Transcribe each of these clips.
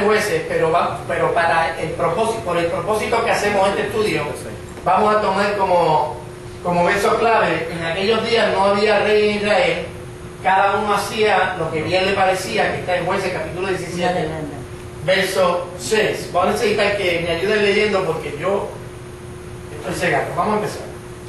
3 jueces, pero para el propósito, por el propósito que hacemos este estudio, vamos a tomar como verso clave: en aquellos días no había rey en Israel, cada uno hacía lo que bien le parecía, que está en Jueces capítulo 17, verso 6. Vamos a necesitar que me ayuden leyendo porque yo estoy cegado. Vamos a empezar.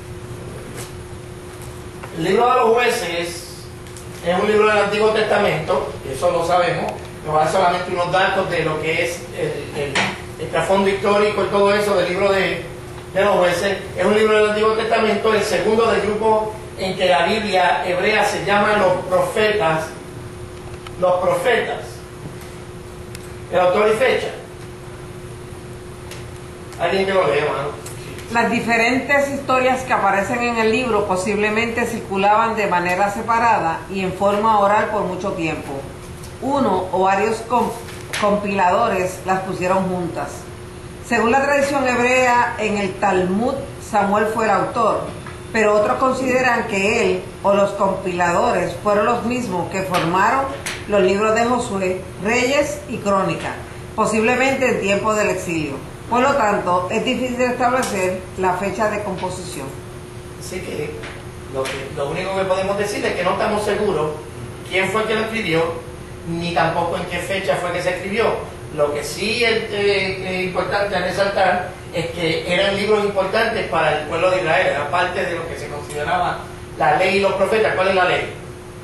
El libro de los Jueces es un libro del Antiguo Testamento, eso lo sabemos. Nos va a dar solamente unos datos de lo que es el trasfondo histórico y todo eso del libro de los Jueces. Es un libro del Antiguo Testamento, el segundo del grupo en que la Biblia hebrea se llama los profetas. Los profetas. El autor y fecha. ¿Alguien que lo lea, hermano? Las diferentes historias que aparecen en el libro posiblemente circulaban de manera separada y en forma oral por mucho tiempo. Uno o varios compiladores las pusieron juntas. Según la tradición hebrea, en el Talmud Samuel fue el autor, pero otros consideran que él o los compiladores fueron los mismos que formaron los libros de Josué, Reyes y Crónicas, posiblemente en tiempo del exilio. Por lo tanto, es difícil establecer la fecha de composición. Así que lo único que podemos decir es que no estamos seguros quién fue el que lo escribió, ni tampoco en qué fecha fue que se escribió. Lo que sí es importante resaltar es que eran libros importantes para el pueblo de Israel, era parte de lo que se consideraba la ley y los profetas. ¿Cuál es la ley?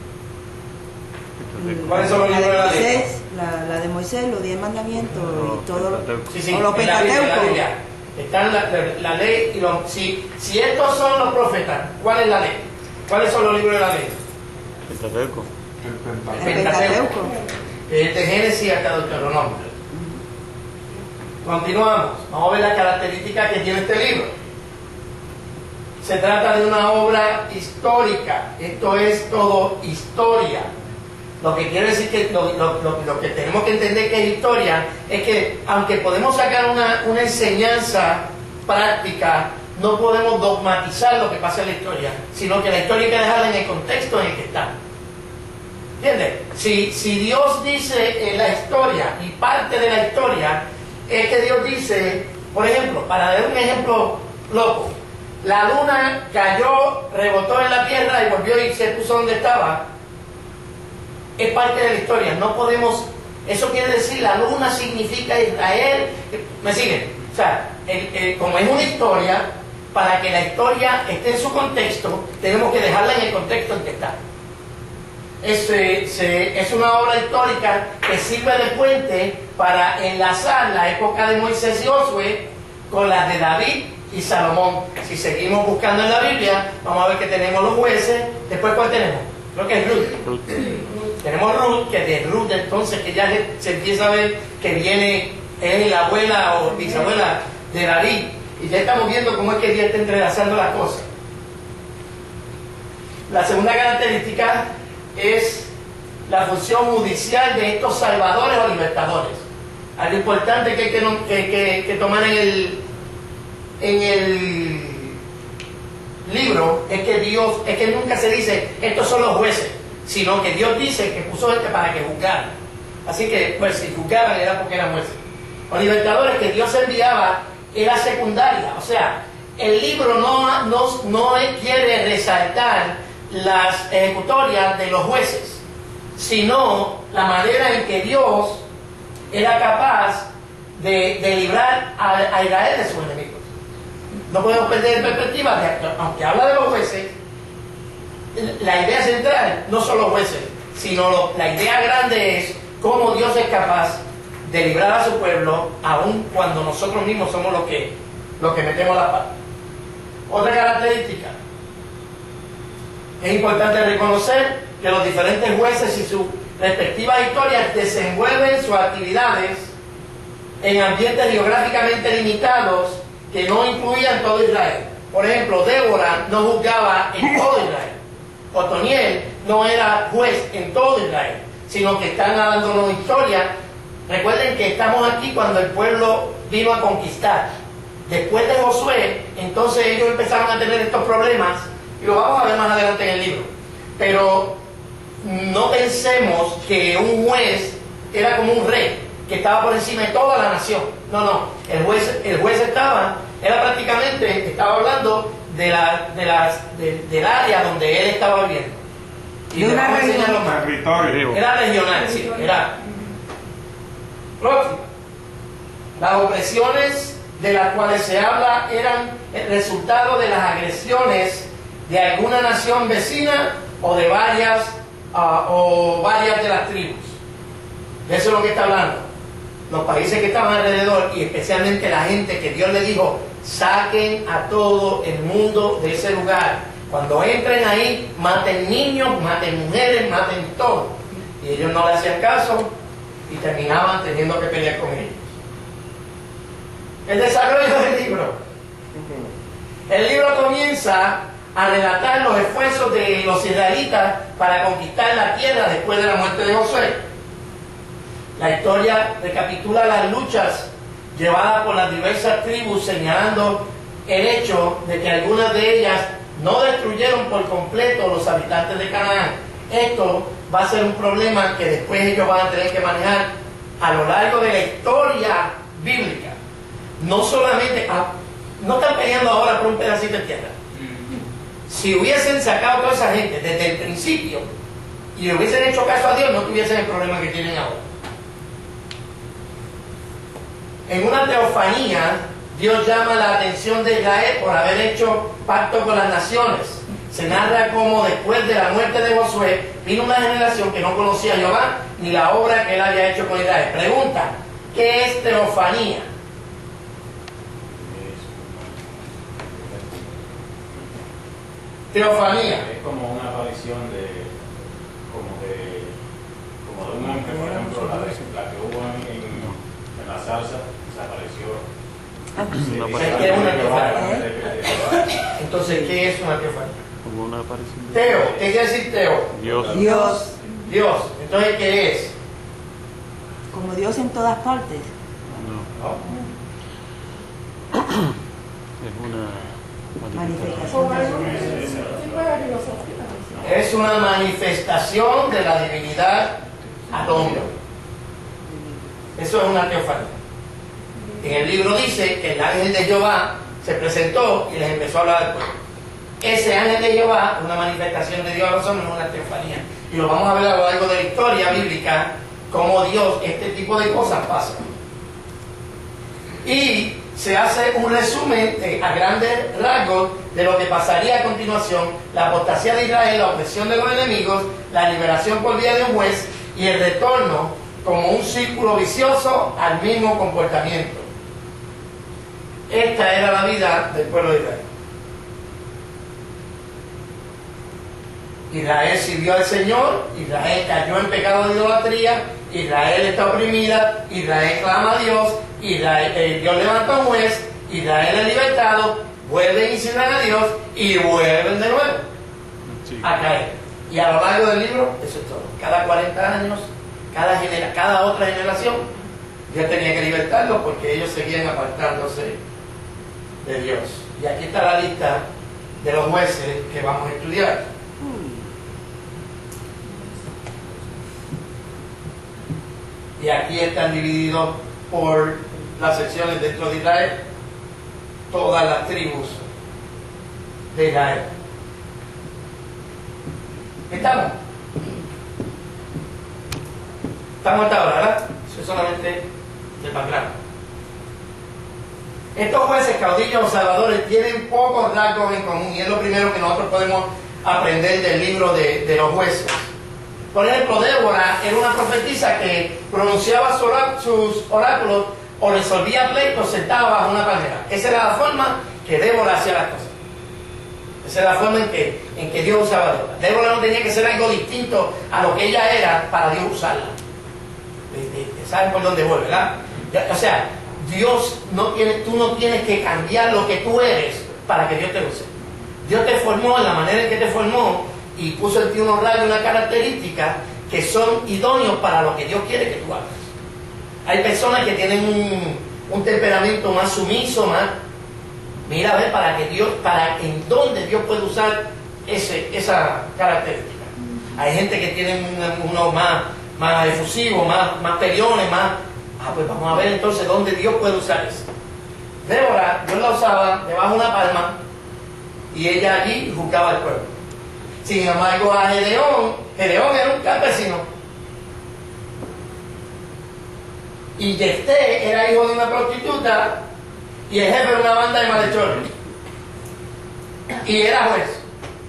¿Cuáles son los libros de la ley? La de Moisés, los 10 mandamientos y todo lo los Pentateuco. Están la ley y los... Si estos son los profetas, ¿cuál es la ley? ¿Cuáles son los libros de la ley? Pentateuco. El Pentateuco. De Génesis hasta Deuteronomio. Continuamos. Vamos a ver las características que tiene este libro. Se trata de una obra histórica. Esto es todo historia. Lo que quiere decir que lo que tenemos que entender que es historia es que aunque podemos sacar una enseñanza práctica, no podemos dogmatizar lo que pasa en la historia, sino que la historia hay que dejarla en el contexto en el que está. ¿Entiendes? Si Dios dice en la historia, y parte de la historia es que Dios dice, por ejemplo, para dar un ejemplo loco, la luna cayó, rebotó en la tierra y volvió y se puso donde estaba. Es parte de la historia, no podemos, eso quiere decir, la luna significa Israel, ¿me siguen? O sea, como es una historia, para que la historia esté en su contexto, tenemos que dejarla en el contexto en que está. Es una obra histórica que sirve de puente para enlazar la época de Moisés y Josué con las de David y Salomón. Si seguimos buscando en la Biblia, vamos a ver que tenemos los jueces. Después, ¿cuál tenemos? Creo que es Ruth. Tenemos Ruth, que de Ruth entonces que ya se empieza a ver que viene, es la abuela o bisabuela de David, y ya estamos viendo cómo es que Dios está entrelazando las cosas. La segunda característica es la función judicial de estos salvadores o libertadores. Algo importante que hay que tomar en el libro es que nunca se dice estos son los jueces, sino que Dios dice que puso gente para que juzgaran. Así que, pues, si juzgaban era porque eran jueces. Los libertadores que Dios enviaba era secundaria. O sea, el libro no quiere resaltar las ejecutorias de los jueces, sino la manera en que Dios era capaz de librar a Israel de sus enemigos. No podemos perder perspectiva de que, aunque habla de los jueces, la idea central no son los jueces, sino la idea grande es cómo Dios es capaz de librar a su pueblo, aun cuando nosotros mismos somos los que metemos la pata. Otra característica: es importante reconocer que los diferentes jueces y sus respectivas historias desenvuelven sus actividades en ambientes geográficamente limitados que no incluían todo Israel. Por ejemplo, Débora no juzgaba en todo Israel. Otoniel no era juez en todo Israel, sino que están dándonos historia. Recuerden que estamos aquí cuando el pueblo vino a conquistar. Después de Josué, entonces ellos empezaron a tener estos problemas, y lo vamos a ver más adelante en el libro. Pero no pensemos que un juez era como un rey. que estaba por encima de toda la nación. No, no, el juez era prácticamente, estaba hablando del área donde él estaba viviendo. Y de una región. Era regional, sí, era. Próximo. Las opresiones de las cuales se habla eran el resultado de las agresiones de alguna nación vecina o de varias de las tribus. De eso es lo que está hablando. Los países que estaban alrededor y especialmente la gente que Dios le dijo, saquen a todo el mundo de ese lugar. Cuando entren ahí, maten niños, maten mujeres, maten todo. Y ellos no le hacían caso y terminaban teniendo que pelear con ellos. El desarrollo del libro. El libro comienza a relatar los esfuerzos de los israelitas para conquistar la tierra después de la muerte de Josué. La historia recapitula las luchas llevadas por las diversas tribus, señalando el hecho de que algunas de ellas no destruyeron por completo los habitantes de Canaán. Esto va a ser un problema que después ellos van a tener que manejar a lo largo de la historia bíblica. No solamente, no están peleando ahora por un pedacito de tierra. Si hubiesen sacado a toda esa gente desde el principio y hubiesen hecho caso a Dios, no tuviesen el problema que tienen ahora. En una teofanía, Dios llama la atención de Israel por haber hecho pacto con las naciones. Se narra cómo después de la muerte de Josué vino una generación que no conocía a Jehová ni la obra que él había hecho con Israel. Pregunta, ¿qué es teofanía? Teofanía. Es como una aparición de un ángel, por ejemplo, la que hubo en la salsa, se apareció. ¿Qué es una teofanía? Entonces, ¿qué es una teofanía? Como una aparición. Teo, ¿qué quiere decir Teo? Dios, Dios. Entonces, ¿qué es? como Dios en todas partes. No, es una Manifestación de Dios. Es una manifestación de la divinidad al hombre. Eso es una teofanía. En el libro dice que el ángel de Jehová se presentó y les empezó a hablar al pueblo. Ese ángel de Jehová, una manifestación de Dios a los hombres, es una teofanía. Y lo vamos a ver a lo largo de la historia bíblica, cómo Dios, este tipo de cosas pasan. Y se hace un resumen a grandes rasgos de lo que pasaría a continuación: la apostasía de Israel, la opresión de los enemigos, la liberación por vía de un juez y el retorno como un círculo vicioso al mismo comportamiento. Esta era la vida del pueblo de Israel. Israel sirvió al Señor, Israel cayó en pecado de idolatría, Israel está oprimida, Israel clama a Dios, Dios levanta a un juez, Israel es libertado, vuelven y sirven a Dios y vuelven de nuevo a caer. Y a lo largo del libro, eso es todo. Cada 40 años, cada otra generación, Dios tenía que libertarlos porque ellos seguían apartándose de Dios. Y aquí está la lista de los jueces que vamos a estudiar. Y aquí están divididos por las secciones dentro de Israel, todas las tribus de Israel. ¿Estamos? Estamos hasta ahora, ¿verdad? Eso es solamente de background. Estos jueces, caudillos o salvadores tienen pocos rasgos en común y es lo primero que nosotros podemos aprender del libro de los jueces. Por ejemplo, Débora era una profetisa que pronunciaba sus oráculos o resolvía pleitos sentada bajo una palmera. Esa era la forma que Débora hacía las cosas. Esa era la forma en que Dios usaba a Débora. Débora no tenía que ser algo distinto a lo que ella era para Dios usarla. ¿Saben por dónde voy, verdad? O sea, tú no tienes que cambiar lo que tú eres para que Dios te use. Dios te formó en la manera en que te formó y puso en ti unos rayos, una característica que son idóneos para lo que Dios quiere que tú hagas. Hay personas que tienen un temperamento más sumiso, más... Mira, a ver, en dónde Dios puede usar esa característica. Hay gente que tiene unos más efusivos, más peleones, Pues vamos a ver entonces dónde Dios puede usar eso. Débora, Dios la usaba debajo de una palma y ella allí juzgaba al pueblo. Sin embargo, a Gedeón era un campesino. Y Jefté era hijo de una prostituta y el jefe de una banda de malhechores. Y era juez.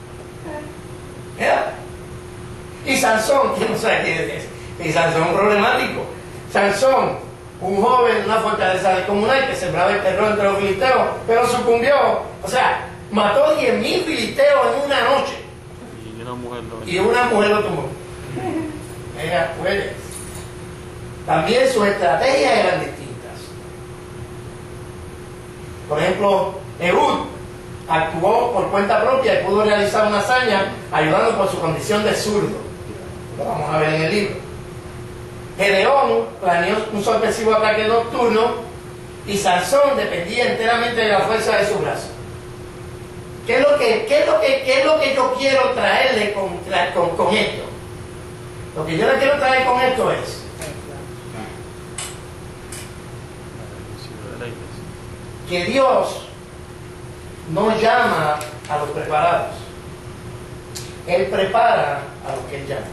¿Era? Y Sansón, ¿quién no sabe quién es ese? Y Sansón, problemático. Sansón, un joven de una fortaleza descomunal que sembraba el terror entre los filisteos, pero sucumbió. O sea, mató 10.000 filisteos en una noche. Y una mujer lo Y una mujer lo tumbó. Ella puede. También sus estrategias eran distintas. Por ejemplo, Ehud actuó por cuenta propia y pudo realizar una hazaña ayudando por su condición de zurdo. Lo vamos a ver en el libro. Gedeón planeó un sorpresivo ataque nocturno y Sansón dependía enteramente de la fuerza de su brazo. ¿Qué es lo que yo quiero traerle con esto? Lo que yo le quiero traer con esto es que Dios no llama a los preparados. Él prepara a los que Él llama.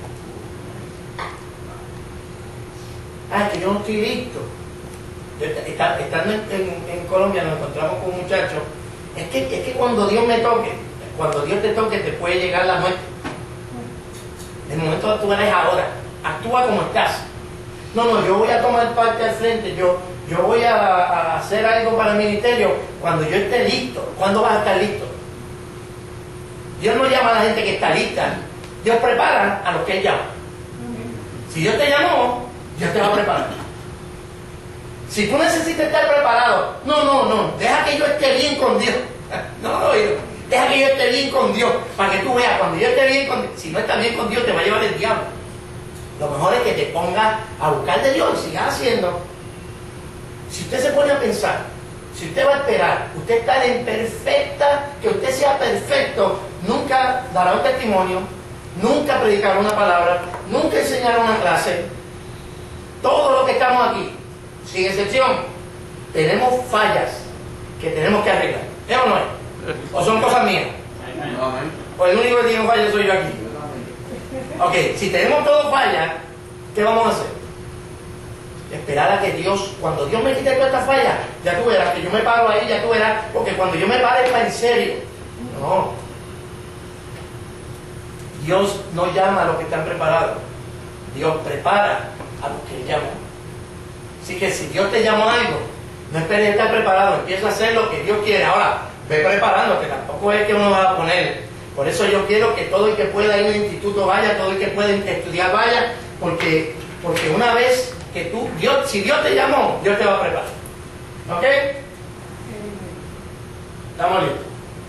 Que yo no estoy listo. Estando en Colombia nos encontramos con un muchacho. Es que cuando Dios me toque, cuando Dios te toque, te puede llegar la muerte. El momento de actuar es ahora. Actúa como estás. No, yo voy a tomar parte al frente. Yo voy a hacer algo para el ministerio cuando yo esté listo. ¿Cuándo vas a estar listo? Dios no llama a la gente que está lista. Dios prepara a los que Él llama. Si Dios te llamó, Dios te va a preparar. Si tú necesitas estar preparado, no, deja que yo esté bien con Dios. Deja que yo esté bien con Dios, para que tú veas, cuando yo esté bien con Dios, si no estás bien con Dios, te va a llevar el diablo. Lo mejor es que te pongas a buscar de Dios y sigas haciendo. Si usted se pone a pensar, si usted va a esperar, usted está en perfecta, que usted sea perfecto, nunca dará un testimonio, nunca predicará una palabra, nunca enseñará una clase. Todo lo que estamos aquí, sin excepción, tenemos fallas que tenemos que arreglar. ¿Es o no es? ¿O son cosas mías? ¿O el único que tiene fallas soy yo aquí? Ok, si tenemos todo fallas, ¿qué vamos a hacer? Esperar a que Dios, cuando Dios me quite toda esta falla, ya tú verás que yo me paro ahí, ya tú verás, porque cuando yo me pare es para en serio. No. Dios no llama a los que están preparados. Dios prepara a los que llaman. Así que si Dios te llamó a algo, no esperes estar preparado, empieza a hacer lo que Dios quiere. Ahora, ve preparando, que tampoco es que uno va a poner. Por eso yo quiero que todo el que pueda ir al instituto vaya, todo el que pueda estudiar vaya, porque una vez que si Dios te llamó, Dios te va a preparar. ¿Ok? ¿Estamos listos?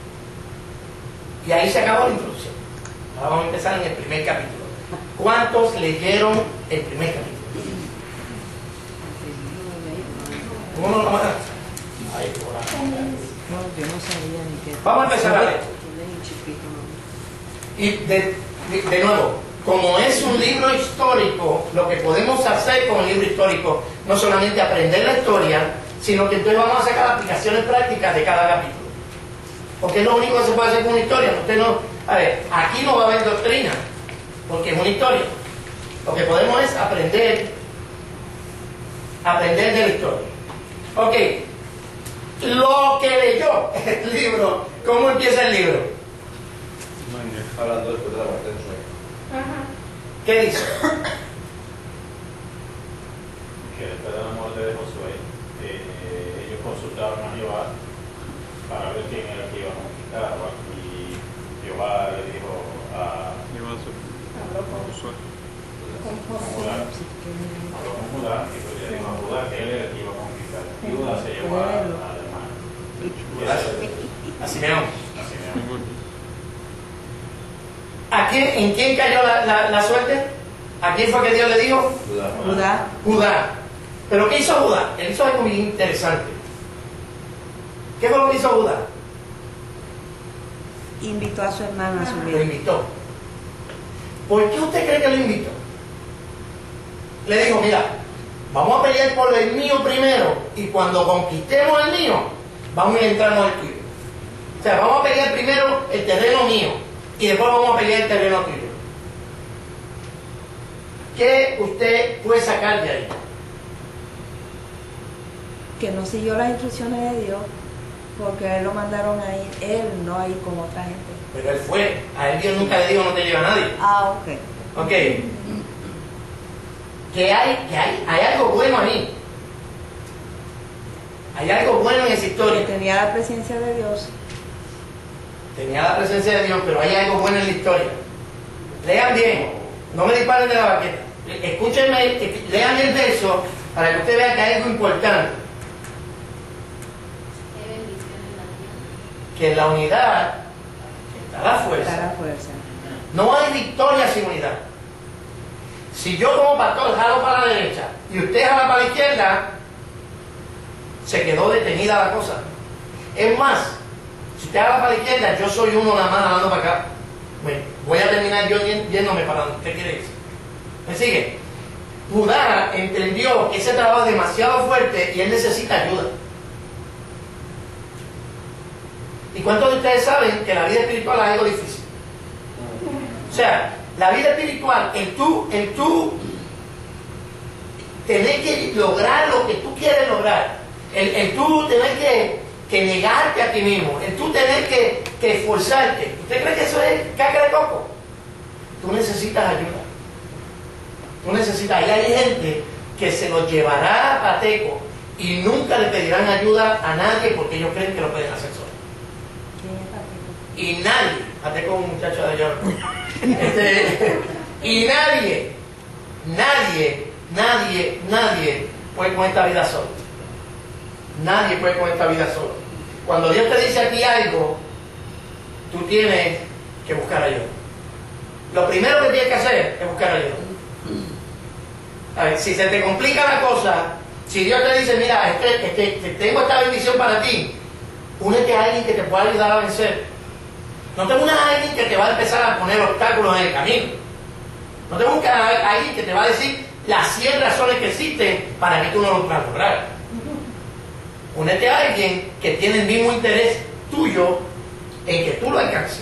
Y ahí se acabó la introducción. Ahora vamos a empezar en el primer capítulo. ¿Cuántos leyeron el primer capítulo? ¿Cómo no lo van a hacer? Ay, por ahí. No, yo no sabía ni qué. Vamos a empezar a leer. Y de nuevo, como es un libro histórico, lo que podemos hacer con el libro histórico, no solamente aprender la historia, sino que entonces vamos a sacar aplicaciones prácticas de cada capítulo. Porque es lo único que se puede hacer con una historia. A ver, aquí no va a haber doctrina, porque es una historia. Lo que podemos es aprender de la historia. Ok, lo que leyó el libro, ¿cómo empieza el libro? Hablando después de la muerte de Josué. ¿Qué dice? Que después de la muerte de Josué, ellos consultaron a Jehová para ver quién era el que iba a conquistar. Y Jehová le dijo a Josué, habló con Judá, y pues le dijo a Judá que él era el que iba a conquistar. Y Judá se llevó a la hermana. Así mismo. Así mismo. ¿En quién cayó la suerte? ¿A quién fue que Dios le dijo? Judá. Judá. ¿Pero qué hizo Judá? Él hizo algo muy interesante. ¿Qué fue lo que hizo Judá? Invitó a su hermano a su Lo vida. invitó. ¿Por qué usted cree que lo invitó? Le dijo, mira, Vamos a pelear por el mío primero y cuando conquistemos el mío, vamos a entrarnos al tuyo. O sea, vamos a pelear primero el terreno mío y después vamos a pelear el terreno tuyo. ¿Qué usted puede sacar de ahí? Que no siguió las instrucciones de Dios, porque a él lo mandaron a ir, él no a ir con otra gente. Pero él fue, a él Dios nunca le dijo no te lleva a nadie. Ah, ok. Ok. Que hay algo bueno ahí. Hay algo bueno en esa Que historia. tenía la presencia de Dios. Tenía la presencia de Dios, pero hay algo bueno en la historia. Lean bien, no me disparen de la baqueta. Escúchenme, lean el verso para que usted vea que hay algo importante. Que en la unidad está la fuerza. Está la fuerza. No hay victoria sin unidad. Si yo como pastor jalo para la derecha y usted jala para la izquierda, se quedó detenida la cosa. Es más, si usted jala para la izquierda, yo soy uno nada más jalando para acá. Bueno, voy a terminar yo yéndome para donde usted quiere irse. ¿Me sigue? Judá entendió que ese trabajo es demasiado fuerte y él necesita ayuda. ¿Y cuántos de ustedes saben que la vida espiritual es algo difícil? O sea, la vida espiritual, el tú tener que lograr lo que tú quieres lograr, el tú tener que negarte a ti mismo, el tú tener que esforzarte. ¿Usted cree que eso es caca de coco? Tú necesitas ayuda. Tú necesitas, y hay gente que se los llevará a pateco y nunca le pedirán ayuda a nadie porque ellos creen que lo pueden hacer solos. Y nadie, pateco es un muchacho de allá. Y nadie puede con esta vida solo. Nadie puede con esta vida solo. Cuando Dios te dice a ti algo, tú tienes que buscar ayuda. Lo primero que tienes que hacer es buscar ayuda. A ver, si se te complica la cosa, si Dios te dice, mira, tengo esta bendición para ti, únete a alguien que te pueda ayudar a vencer. No te unas a alguien que te va a empezar a poner obstáculos en el camino. No te buscas a alguien que te va a decir las 100 razones que existen para que tú no lo puedas lograr. Únete a alguien que tiene el mismo interés tuyo en que tú lo alcances.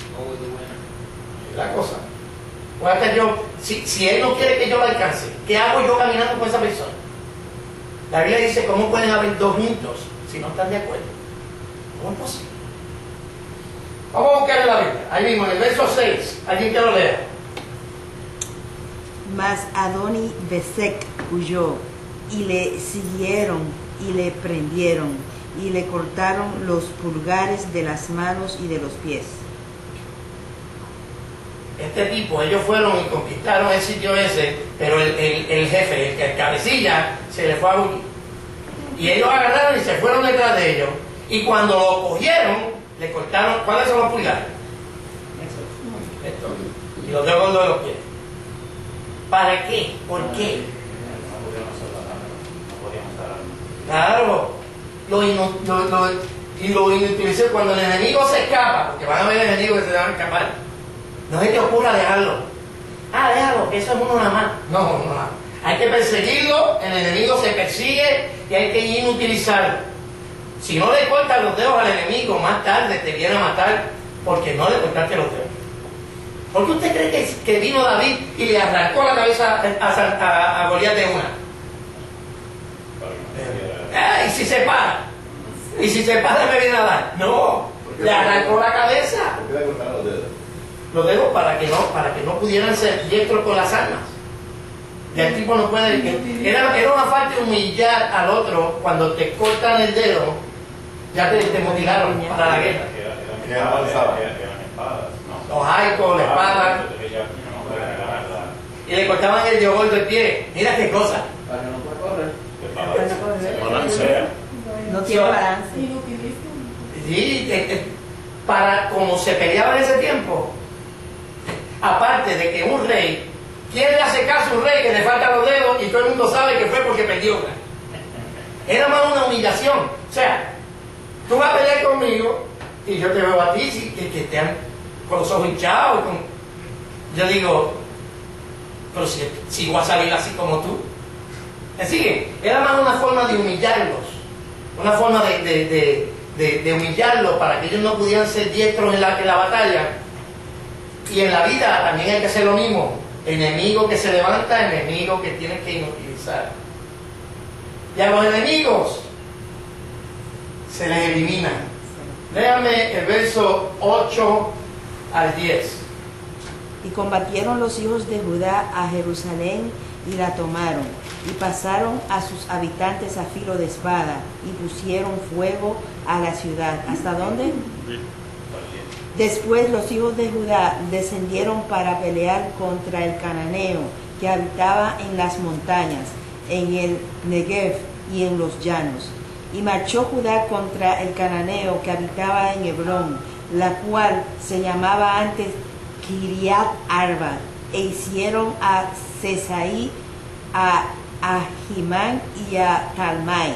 Es la cosa. O hasta yo, si él no quiere que yo lo alcance, ¿qué hago yo caminando con esa persona? La Biblia dice, ¿cómo pueden haber dos juntos si no están de acuerdo? ¿Cómo es posible? Vamos a buscar en la Biblia. Ahí mismo, en el verso 6. ¿Alguien que lo lea? Mas Adoni Besek huyó, y le siguieron, y le prendieron, y le cortaron los pulgares de las manos y de los pies. Este tipo, ellos fueron y conquistaron el sitio ese, pero el jefe, el cabecilla, se le fue a huir. Y ellos agarraron y se fueron detrás de ellos. Y cuando lo cogieron, le cortaron, ¿cuáles son los pulgares? Esto. Y los dedos gordos de los pies. ¿Para qué? ¿Por qué? Claro. Lo inutilicé cuando el enemigo se escapa, porque van a haber enemigos que se van a escapar. No se te ocurra dejarlo. Déjalo, que eso es uno nada más. No. Hay que perseguirlo, el enemigo se persigue y hay que inutilizarlo. Si no le cortas los dedos al enemigo, más tarde te viene a matar porque no le cortaste los dedos. ¿Por qué usted cree que vino David y le arrancó la cabeza a Goliat de una? ¿Y si se para? ¿Y si se para me viene a dar? No, le arrancó la cabeza. ¿Por qué le cortaron los dedos? Los dedos para que no pudieran ser diestros con las armas. Ya el tipo no puede. Era una falta de humillar al otro cuando te cortan el dedo, ya te motivaron para la guerra. Eran espadas. Los jaicos, la espada. Y le cortaban el yogur del pie. Mira qué cosa. Para que no pueda correr. Balancea. No tiene balance. Sí, para como se peleaba en ese tiempo, aparte de que un rey, ¿quién le hace caso a un rey que le faltan los dedos y todo el mundo sabe que fue porque perdió? Era más una humillación. O sea, tú vas a pelear conmigo y yo te veo a ti que te han con los ojos hinchados. Yo digo, pero si voy a salir así como tú. ¿Me siguen? Era más una forma de humillarlos, una forma de humillarlos para que ellos no pudieran ser diestros en la batalla. Y en la vida también hay que hacer lo mismo. Enemigo que se levanta, enemigo que tienes que inutilizar. Y a los enemigos se les elimina. Léame el verso 8 al 10. Y combatieron los hijos de Judá a Jerusalén y la tomaron, y pasaron a sus habitantes a filo de espada, y pusieron fuego a la ciudad. ¿Hasta dónde? Después los hijos de Judá descendieron para pelear contra el cananeo que habitaba en las montañas, en el Negev y en los llanos. Y marchó Judá contra el cananeo que habitaba en Hebrón, la cual se llamaba antes Kiriat Arba, e hicieron a Cesaí, a Ahimán y a Talmai.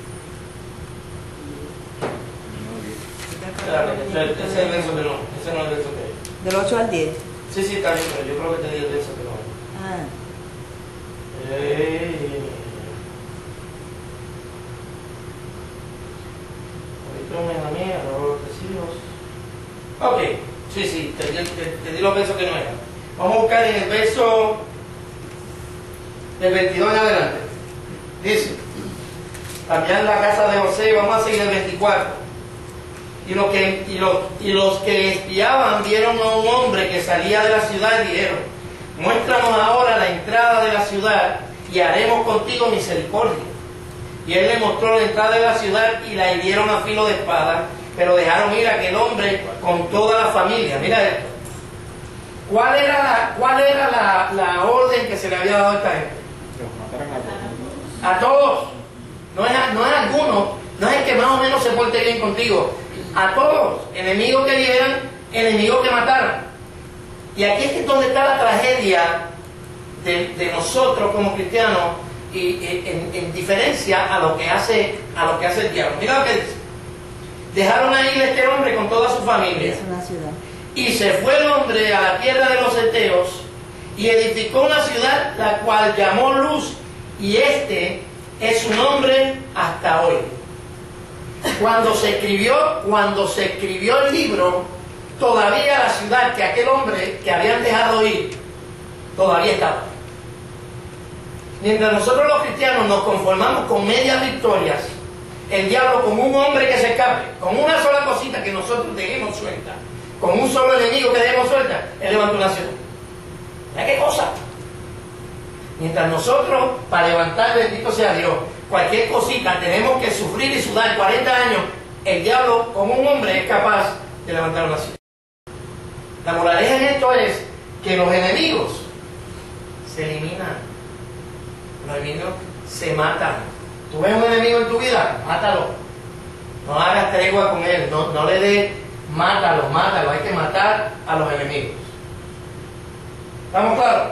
Ese es el verso que no, ese no es el verso que... Del 8 al 10. Sí, sí, está bien, pero yo creo que te di el verso que no. Ah. Ahorita me la mía, luego los hijos. Ok, sí, te di los versos que no eran. Vamos a buscar en el verso del 22 en adelante. Dice, también la casa de José, y vamos a seguir el 24. Y los que espiaban vieron a un hombre que salía de la ciudad y dijeron, muéstranos ahora la entrada de la ciudad y haremos contigo misericordia. Y él le mostró la entrada de la ciudad y la hirieron a filo de espada, pero dejaron ir a aquel hombre con toda la familia. Mira esto. ¿Cuál era la orden que se le había dado a esta gente? A todos. No es a algunos, no es el que más o menos se porte bien contigo. A todos, enemigos que vieran, enemigos que mataran. Y aquí es donde está la tragedia de nosotros como cristianos, y en diferencia a lo que hace el diablo. Mira lo que dice. Dejaron a ir a este hombre con toda su familia. Es una ciudad. Y se fue el hombre a la tierra de los heteos y edificó una ciudad, la cual llamó Luz, y este es su nombre hasta hoy. Cuando se escribió el libro, todavía la ciudad que aquel hombre que habían dejado ir, todavía estaba. Mientras nosotros los cristianos nos conformamos con medias victorias, el diablo con un hombre que se escape, con una sola cosita que nosotros dejemos suelta, con un solo enemigo que dejemos suelta, él levanta una ciudad. ¿Mira qué cosa? Mientras nosotros, para levantar, bendito sea Dios, cualquier cosita tenemos que sufrir y sudar 40 años, el diablo, como un hombre, es capaz de levantar una ciudad. La moraleja en esto es que los enemigos se eliminan, los enemigos se matan. ¿Tú ves un enemigo en tu vida? Mátalo. No hagas tregua con él, no le des, mátalo, hay que matar a los enemigos. ¿Estamos claros?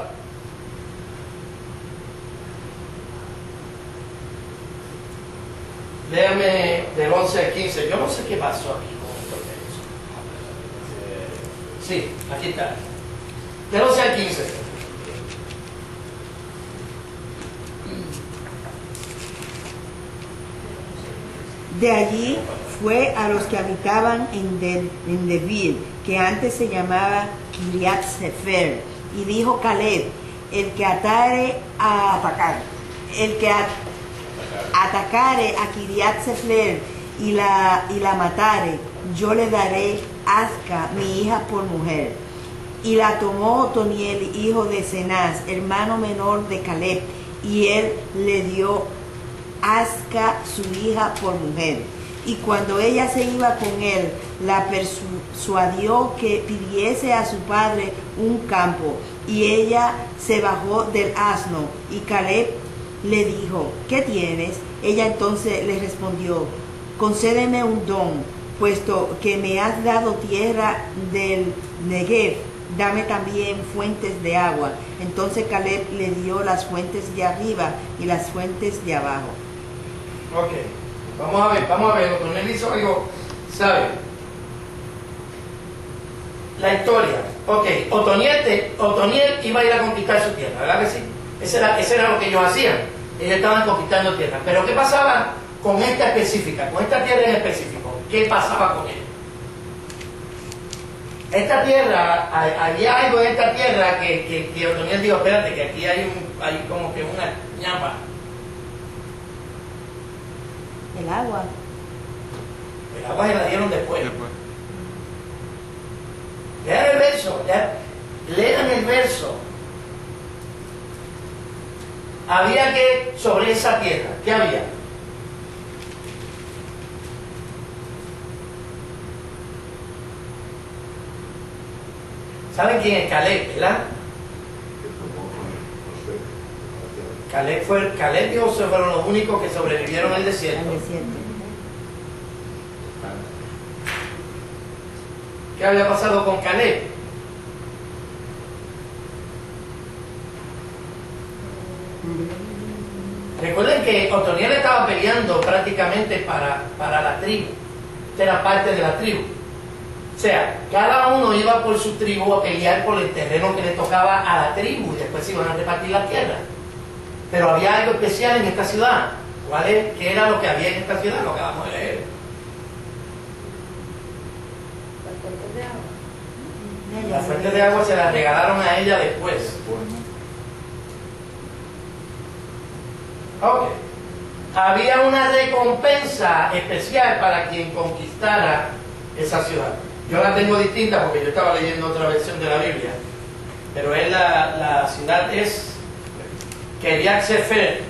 Léame del 11 al 15. Yo no sé qué pasó aquí con esto. Sí, aquí está. Del 11 al 15. De allí fue a los que habitaban en Debir, que antes se llamaba Kiriat Sefer, y dijo Caleb, el que atacare a Kiriat Sefer y la matare, yo le daré Asca, mi hija, por mujer. Y la tomó Otoniel, hijo de Cenaz, hermano menor de Caleb, y él le dio Asca, su hija, por mujer. Y cuando ella se iba con él, la persuadió que pidiese a su padre un campo, y ella se bajó del asno, y Caleb le dijo, ¿qué tienes? Ella entonces le respondió, concédeme un don, puesto que me has dado tierra del Negev, dame también fuentes de agua. Entonces Caleb le dio las fuentes de arriba y las fuentes de abajo. Ok, vamos a ver, Otoniel hizo algo, ¿sabe? La historia. Ok, Otoniel iba a ir a conquistar su tierra, ¿verdad que sí? Ese era lo que ellos hacían. Ellos estaban conquistando tierra. Pero ¿qué pasaba con esta específica? Con esta tierra en específico. ¿Qué pasaba con ella? Esta tierra, había algo en esta tierra que Otoniel dijo, espérate, que aquí hay como que una ñapa. El agua. El agua se la dieron después. Lean el verso, lean el verso. Había que, sobre esa tierra, ¿qué había? ¿Saben quién es Caleb, verdad? Caleb y Josué fueron los únicos que sobrevivieron al desierto. Al desierto. ¿Qué había pasado con Caleb? Recuerden que Otoniel estaba peleando prácticamente para la tribu. Esta era parte de la tribu. O sea, cada uno iba por su tribu a pelear por el terreno que le tocaba a la tribu y después se iban a repartir la tierra. Pero había algo especial en esta ciudad. ¿Cuál es? ¿Qué era lo que había en esta ciudad? Lo acabamos de leer. Las fuentes de agua se las regalaron a ella después. Ok. Había una recompensa especial para quien conquistara esa ciudad. Yo la tengo distinta porque yo estaba leyendo otra versión de la Biblia. Pero es la ciudad es Kiriat Sefer.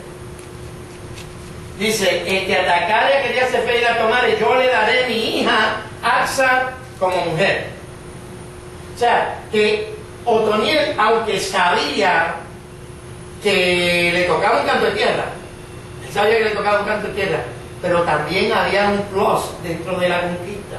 Dice, el que atacare a Kiriat Sefer y la tomare, yo le daré mi hija Axa como mujer. O sea, que Otoniel, aunque sabía que le tocaba un canto de tierra, él sabía que le tocaba un canto de tierra, pero también había un plus dentro de la conquista.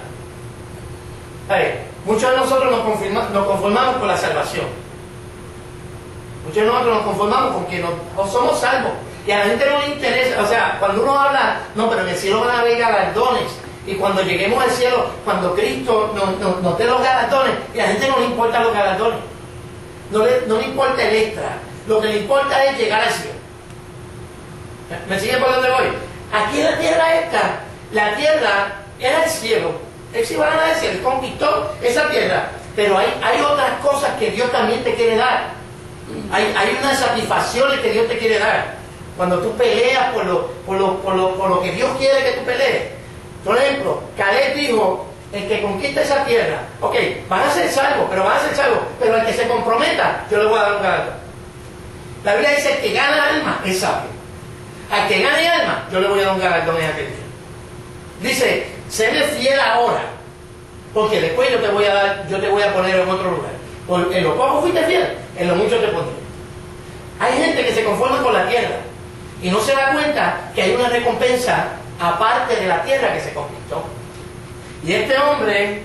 Muchos de nosotros nos conformamos con la salvación. Muchos de nosotros nos conformamos con que no somos salvos. Y a la gente no le interesa, o sea, cuando uno habla, no, pero en el cielo van a haber galardones. Y cuando lleguemos al cielo, cuando Cristo nos dé los galardones, y a la gente no le importan los galardones. No le importa el extra. Lo que le importa es llegar al cielo. ¿Me siguen por dónde voy? Aquí en la tierra esta, la tierra era el cielo. Él se iba a ganar el cielo, él conquistó esa tierra. Pero hay otras cosas que Dios también te quiere dar. Hay unas satisfacciones que Dios te quiere dar. Cuando tú peleas por lo que Dios quiere que tú pelees. Por ejemplo, Caleb dijo, el que conquista esa tierra, ok, van a ser salvos, pero el que se comprometa, yo le voy a dar un galardón. La Biblia dice que gana alma es sabio. Al que gane alma, yo le voy a dar un galardón en aquel día. Dice, séme fiel ahora, porque después yo te voy a poner en otro lugar. En lo poco fuiste fiel, en lo mucho te pondré. Hay gente que se conforma con la tierra y no se da cuenta que hay una recompensa aparte de la tierra que se conquistó. Y este hombre,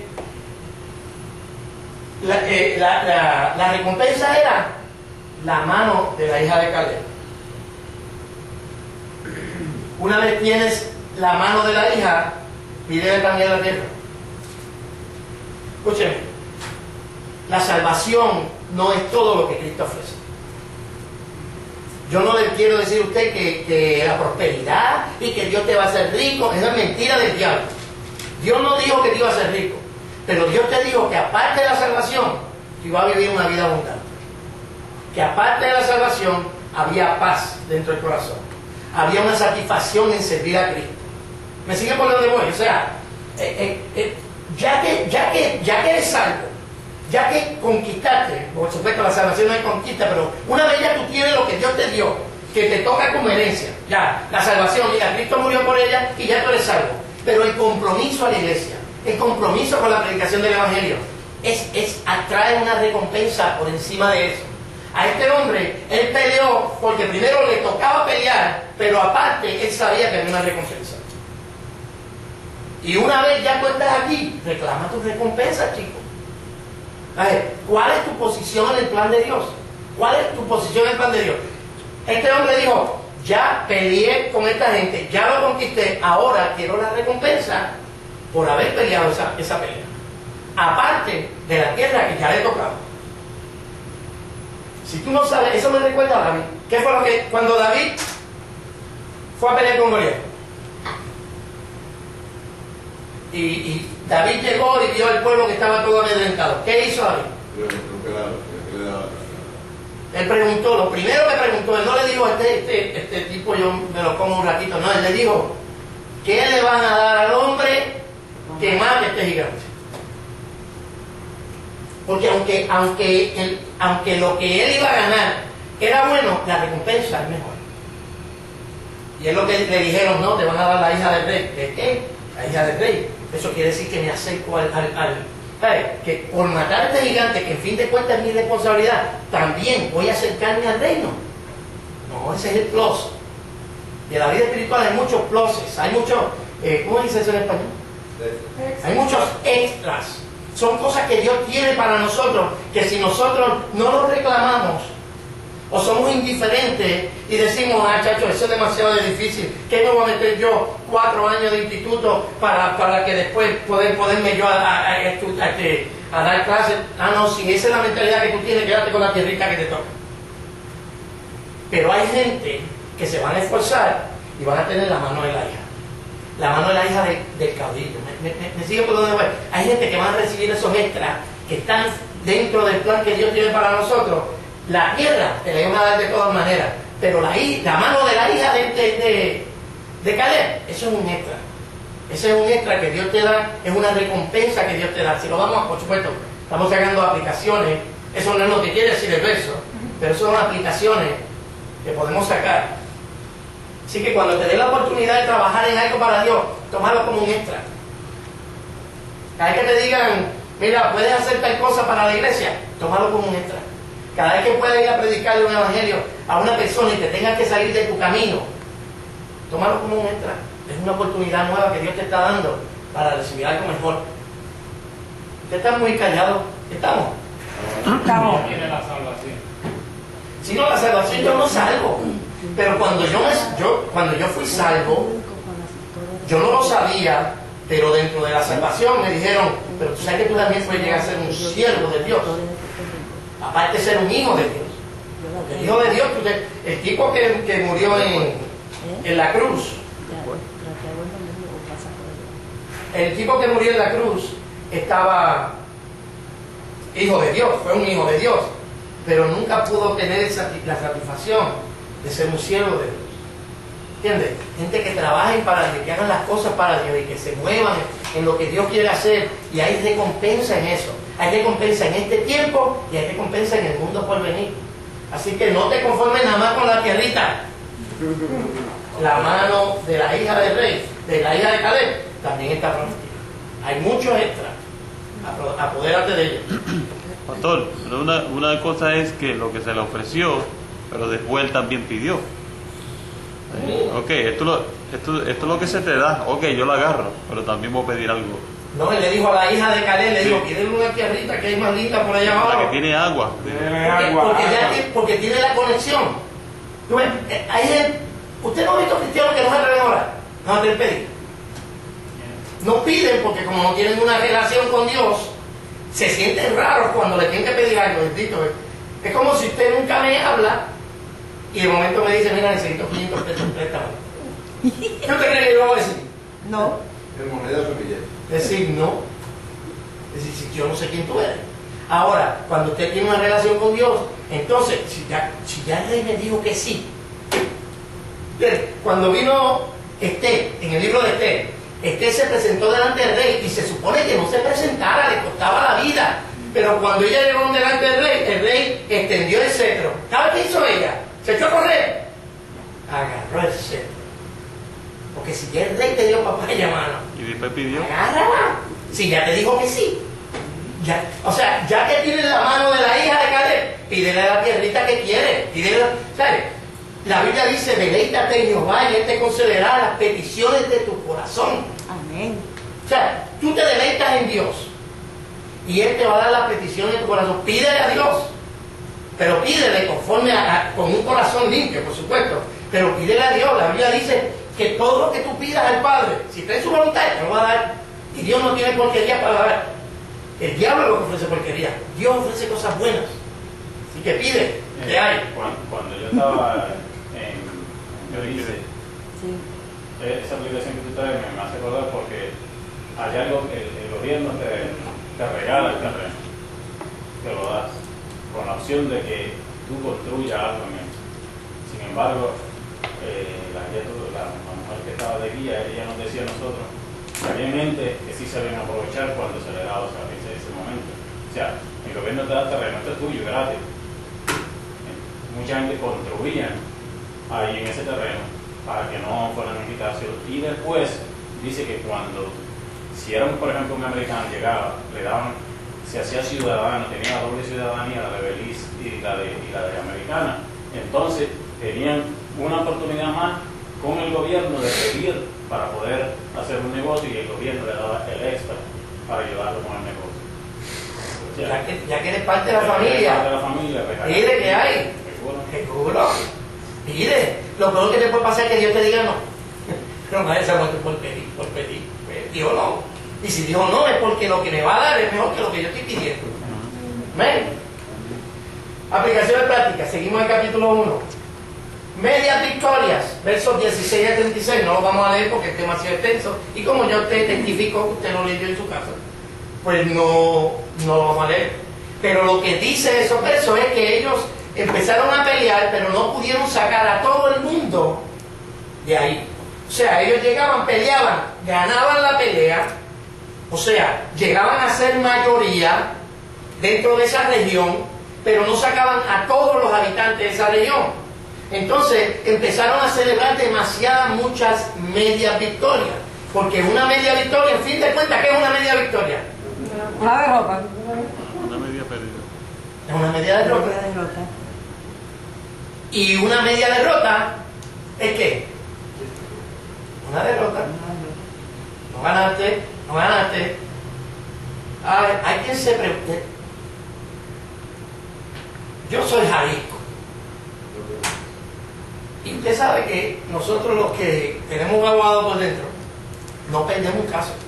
la recompensa era la mano de la hija de Caleb. Una vez tienes la mano de la hija, pídele también la tierra. Escúcheme, la salvación no es todo lo que Cristo ofrece. Yo no le quiero decir a usted que la prosperidad y que Dios te va a hacer rico, esa es mentira del diablo. Dios no dijo que te iba a hacer rico, pero Dios te dijo que aparte de la salvación, te iba a vivir una vida abundante. Que aparte de la salvación, había paz dentro del corazón. Había una satisfacción en servir a Cristo. ¿Me sigue por donde voy? O sea, ya que eres salvo, ya que conquistaste, por supuesto la salvación no es conquista, pero una vez ya tú tienes lo que Dios te dio, que te toca como herencia, ya, la salvación, mira, Cristo murió por ella y ya tú eres salvo. Pero el compromiso a la iglesia, el compromiso con la predicación del Evangelio, atrae una recompensa por encima de eso. A este hombre, él peleó porque primero le tocaba pelear, pero aparte él sabía que había una recompensa. Y una vez ya tú estás aquí, reclama tu recompensa, chicos. A ver, ¿cuál es tu posición en el plan de Dios? ¿Cuál es tu posición en el plan de Dios? Este hombre dijo, ya peleé con esta gente, ya lo conquisté, ahora quiero la recompensa por haber peleado esa pelea. Aparte de la tierra que ya le tocaba. Si tú no sabes, eso me recuerda a David. ¿Qué fue lo que, cuando David fue a pelear con Goliat. Y David llegó y vio el pueblo que estaba todo amedrentado. ¿Qué hizo David? Él preguntó, lo primero que preguntó, él no le dijo este tipo yo me lo como un ratito, no, él le dijo, ¿qué le van a dar al hombre que mate a este gigante? Porque aunque lo que él iba a ganar era bueno, la recompensa es mejor. Y es lo que le dijeron, no, te van a dar la hija del rey. ¿Qué? La hija del rey. Eso quiere decir que me acerco ¿sabes? Que por matar a este gigante, que en fin de cuentas es mi responsabilidad, también voy a acercarme al reino. No, ese es el plus. Y en la vida espiritual hay muchos pluses, hay muchos, ¿cómo dice eso en español? Hay muchos extras. Son cosas que Dios tiene para nosotros, que si nosotros no los reclamamos, o somos indiferentes y decimos, chacho, eso es demasiado difícil, ¿qué me voy a meter yo 4 años de instituto para que después poderme yo a dar clases? No, si esa es la mentalidad que tú tienes, quédate con la tierrita que te toca. Pero hay gente que se van a esforzar y van a tener la mano de la hija. La mano de la hija del caudillo. ¿Me sigue por donde voy? Hay gente que van a recibir esos extras que están dentro del plan que Dios tiene para nosotros. La tierra te la iban a dar de todas maneras, pero la mano de la hija de Caleb, eso es un extra. Ese es un extra que Dios te da, es una recompensa que Dios te da. Si lo vamos, por supuesto, estamos sacando aplicaciones, eso no es lo que quiere decir el verso, pero son aplicaciones que podemos sacar. Así que cuando te dé la oportunidad de trabajar en algo para Dios, tómalo como un extra. Cada vez que te digan, mira, puedes hacer tal cosa para la iglesia, tómalo como un extra. Cada vez que puedas ir a predicarle un evangelio a una persona y te tengas que salir de tu camino, tómalo como un extra. Es una oportunidad nueva que Dios te está dando para recibir algo mejor. Usted está muy callado. ¿Estamos? Estamos. Tiene la salvación. Si no, la salvación yo no salvo. Pero cuando yo fui salvo, yo no lo sabía, pero dentro de la salvación me dijeron, pero tú sabes que tú también puedes llegar a ser un siervo de Dios. Aparte de ser un hijo de Dios. El hijo de Dios, el tipo que murió en la cruz, el tipo que murió en la cruz estaba hijo de Dios, fue un hijo de Dios, pero nunca pudo tener la satisfacción de ser un siervo de Dios. ¿Entiendes? Gente que trabajen para Dios, que hagan las cosas para Dios y que se muevan en lo que Dios quiere hacer, y hay recompensa en eso. Hay recompensa en este tiempo y hay recompensa en el mundo por venir. Así que no te conformes nada más con la tierrita. La mano de la hija del rey, de la hija de Caleb, también está prometida. Hay muchos extras. Apodérate de ellos. Pastor, pero una cosa es que lo que se le ofreció, pero después él también pidió. Ok, esto es lo que se te da. Ok, yo lo agarro, pero también voy a pedir algo. No, él le dijo a la hija de Caleb, le dijo, pídele una tierrita que es más linda por allá abajo. La que tiene agua. Porque tiene la conexión. Usted no ha visto cristianos que no se atreven a orar, no se atreven a pedir. No piden porque como no tienen una relación con Dios, se sienten raros cuando le tienen que pedir algo, bendito. Es como si usted nunca me habla y de momento me dice, mira, necesito 500 pesos, préstame. ¿Qué usted cree que yo voy a decir? No. En moneda o billete. Decir no. Decir, si yo no sé quién tú eres. Ahora, cuando usted tiene una relación con Dios, entonces, si ya el rey me dijo que sí. Cuando vino Esté, en el libro de Esté se presentó delante del rey y se supone que no se presentara, le costaba la vida. Pero cuando ella llegó delante del rey, el rey extendió el cetro. ¿Sabe qué hizo ella? Se echó a correr. Agarró el cetro. Porque si ya el rey te dio papaya, mano, Y después pidió. agárrala. Si ya te dijo que sí. Ya que tienes la mano de la hija de Caleb, pídele la tierrita que quiere. ¿Sabes? La Biblia dice, deleítate en Jehová y Él te concederá las peticiones de tu corazón. Amén. O sea, tú te deleitas en Dios y Él te va a dar las peticiones de tu corazón. Pídele a Dios, pero pídele conforme con un corazón limpio, por supuesto. Pero pídele a Dios. La Biblia dice que todo lo que tú pidas al Padre, si está en su voluntad, te lo va a dar. Y Dios no tiene porquería para dar. El diablo es lo que ofrece porquería. Dios ofrece cosas buenas. Así que pide, ¿qué hay? Cuando yo estaba en Belice, Sí. Esa aplicación que tú traes me hace acordar porque allá el gobierno te regala el terreno, te lo das, con la opción de que tú construyas algo en él. Sin embargo, la mujer que estaba de guía, ella nos decía a nosotros que había gente que sí sabían aprovechar cuando se le daba ese momento. O sea, el gobierno te da terreno, esto es tuyo, gratis. Mucha gente construía ahí en ese terreno para que no fueran a quitárselo. Y después dice que cuando, si era por ejemplo un americano, llegaba, le daban, se hacía ciudadano, tenía la doble ciudadanía, la de Belice y la de americana, entonces tenían una oportunidad más con el gobierno de pedir para poder hacer un negocio, y el gobierno le daba el extra para ayudarlo con el negocio. O sea, ya que eres parte de la familia, parte de la familia, mire que hay. Seguro. Mire, lo peor que te puede pasar es que Dios te diga no. No, nadie se ha muerto por pedir. Dijo no. Y si dijo no, es porque lo que me va a dar es mejor que lo que yo estoy pidiendo. Amén. Aplicaciones prácticas. Seguimos el capítulo 1. Medias victorias, versos 16 a 36. No lo vamos a leer porque es demasiado extenso. Y como yo te testifico que usted lo leyó en su casa, pues no lo vamos a leer. Pero lo que dice esos versos es que ellos empezaron a pelear, pero no pudieron sacar a todo el mundo de ahí. O sea, ellos llegaban, peleaban, ganaban la pelea, o sea, llegaban a ser mayoría dentro de esa región, pero no sacaban a todos los habitantes de esa región. Entonces empezaron a celebrar muchas medias victorias, porque una media victoria, en fin de cuentas, ¿qué es una media victoria? Una derrota. Una media pérdida. Es una media derrota. Y una media derrota es ¿qué? Una derrota. No ganaste. Hay quien se pregunta. Yo soy Jalisco. Y usted sabe que nosotros los que tenemos un abogado por dentro, no perdemos un caso.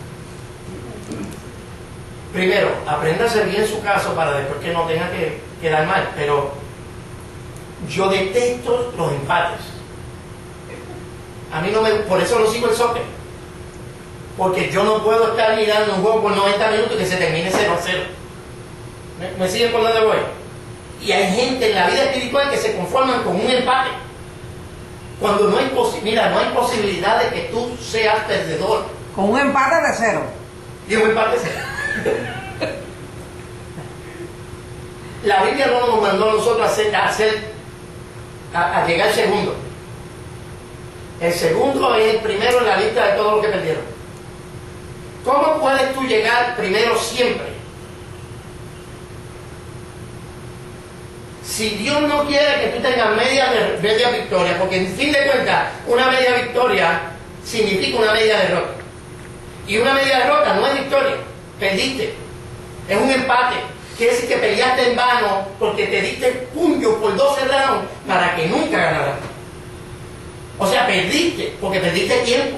Primero, aprenda a hacer bien su caso para después que no tenga que quedar mal. Pero yo detesto los empates. A mí no me... Por eso no sigo el soccer. Porque yo no puedo estar mirando un juego por 90 minutos y que se termine 0-0. ¿Me siguen por donde voy? Y hay gente en la vida espiritual que se conforman con un empate. Cuando no hay posibilidad de que tú seas perdedor. Con un empate de 0. Y un empate de 0. La Biblia no nos mandó a nosotros a llegar al segundo. El segundo es el primero en la lista de todos los que perdieron. ¿Cómo puedes tú llegar primero siempre? Si Dios no quiere que tú tengas media victoria, porque en fin de cuentas, una media victoria significa una media derrota. Y una media derrota no es victoria, perdiste. Es un empate. Quiere decir que peleaste en vano porque te diste puño por 12 rounds para que nunca ganaras. O sea, perdiste porque perdiste tiempo.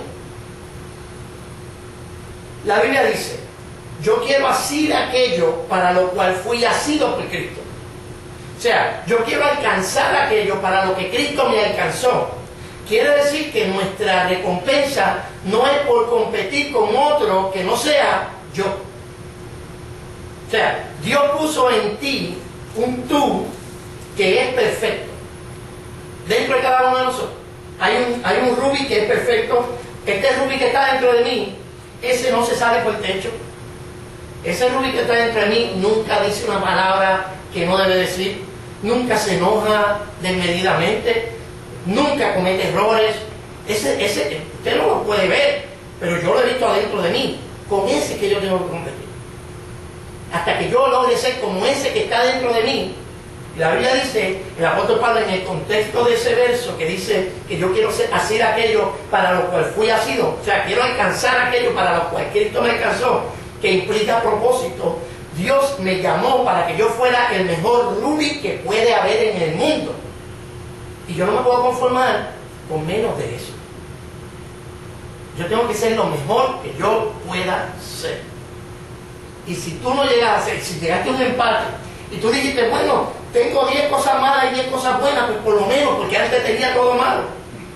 La Biblia dice, yo quiero asir aquello para lo cual fui asido por Cristo. O sea, yo quiero alcanzar aquello para lo que Cristo me alcanzó. Quiere decir que nuestra recompensa no es por competir con otro que no sea yo. O sea, Dios puso en ti un tú que es perfecto. Dentro de cada uno de nosotros. Hay un Rubí que es perfecto. Este Rubí que está dentro de mí, ese no se sale por el techo. Ese Rubí que está dentro de mí nunca dice una palabra que no debe decir. Nunca se enoja desmedidamente. Nunca comete errores. Ese usted no lo puede ver, pero yo lo he visto adentro de mí. Con ese que yo tengo que competir. Hasta que yo logre ser como ese que está dentro de mí. Y la Biblia dice, el apóstol Pablo en el contexto de ese verso que dice que yo quiero hacer aquello para lo cual fui asido, o sea, quiero alcanzar aquello para lo cual Cristo me alcanzó, que implica propósito. Dios me llamó para que yo fuera el mejor Rubí que puede haber en el mundo. Y yo no me puedo conformar con menos de eso. Yo tengo que ser lo mejor que yo pueda ser. Y si tú no llegas a ser, si llegaste a un empate y tú dijiste, bueno, tengo 10 cosas malas y 10 cosas buenas, pues por lo menos, porque antes tenía todo malo.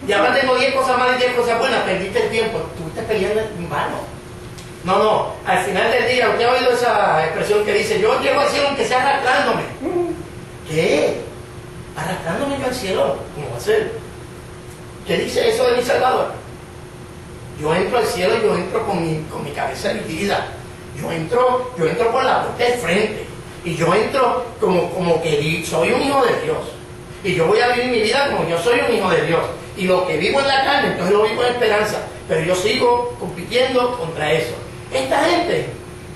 Y ahora tengo 10 cosas malas y 10 cosas buenas. Perdiste el tiempo. Estuviste peleando en vano. No. Al final del día, ¿usted ha oído esa expresión que dice, yo llego al cielo aunque sea arrastrándome? ¿Qué? ¿Arrastrándome yo al cielo? ¿Cómo va a ser? ¿Qué dice eso de mi Salvador? Yo entro al cielo y yo entro con mi cabeza erguida. Yo entro por la puerta de frente. Y yo entro como que soy un hijo de Dios. Y yo voy a vivir mi vida como yo soy un hijo de Dios. Y lo que vivo en la carne, entonces lo vivo en esperanza. Pero yo sigo compitiendo contra eso. Esta gente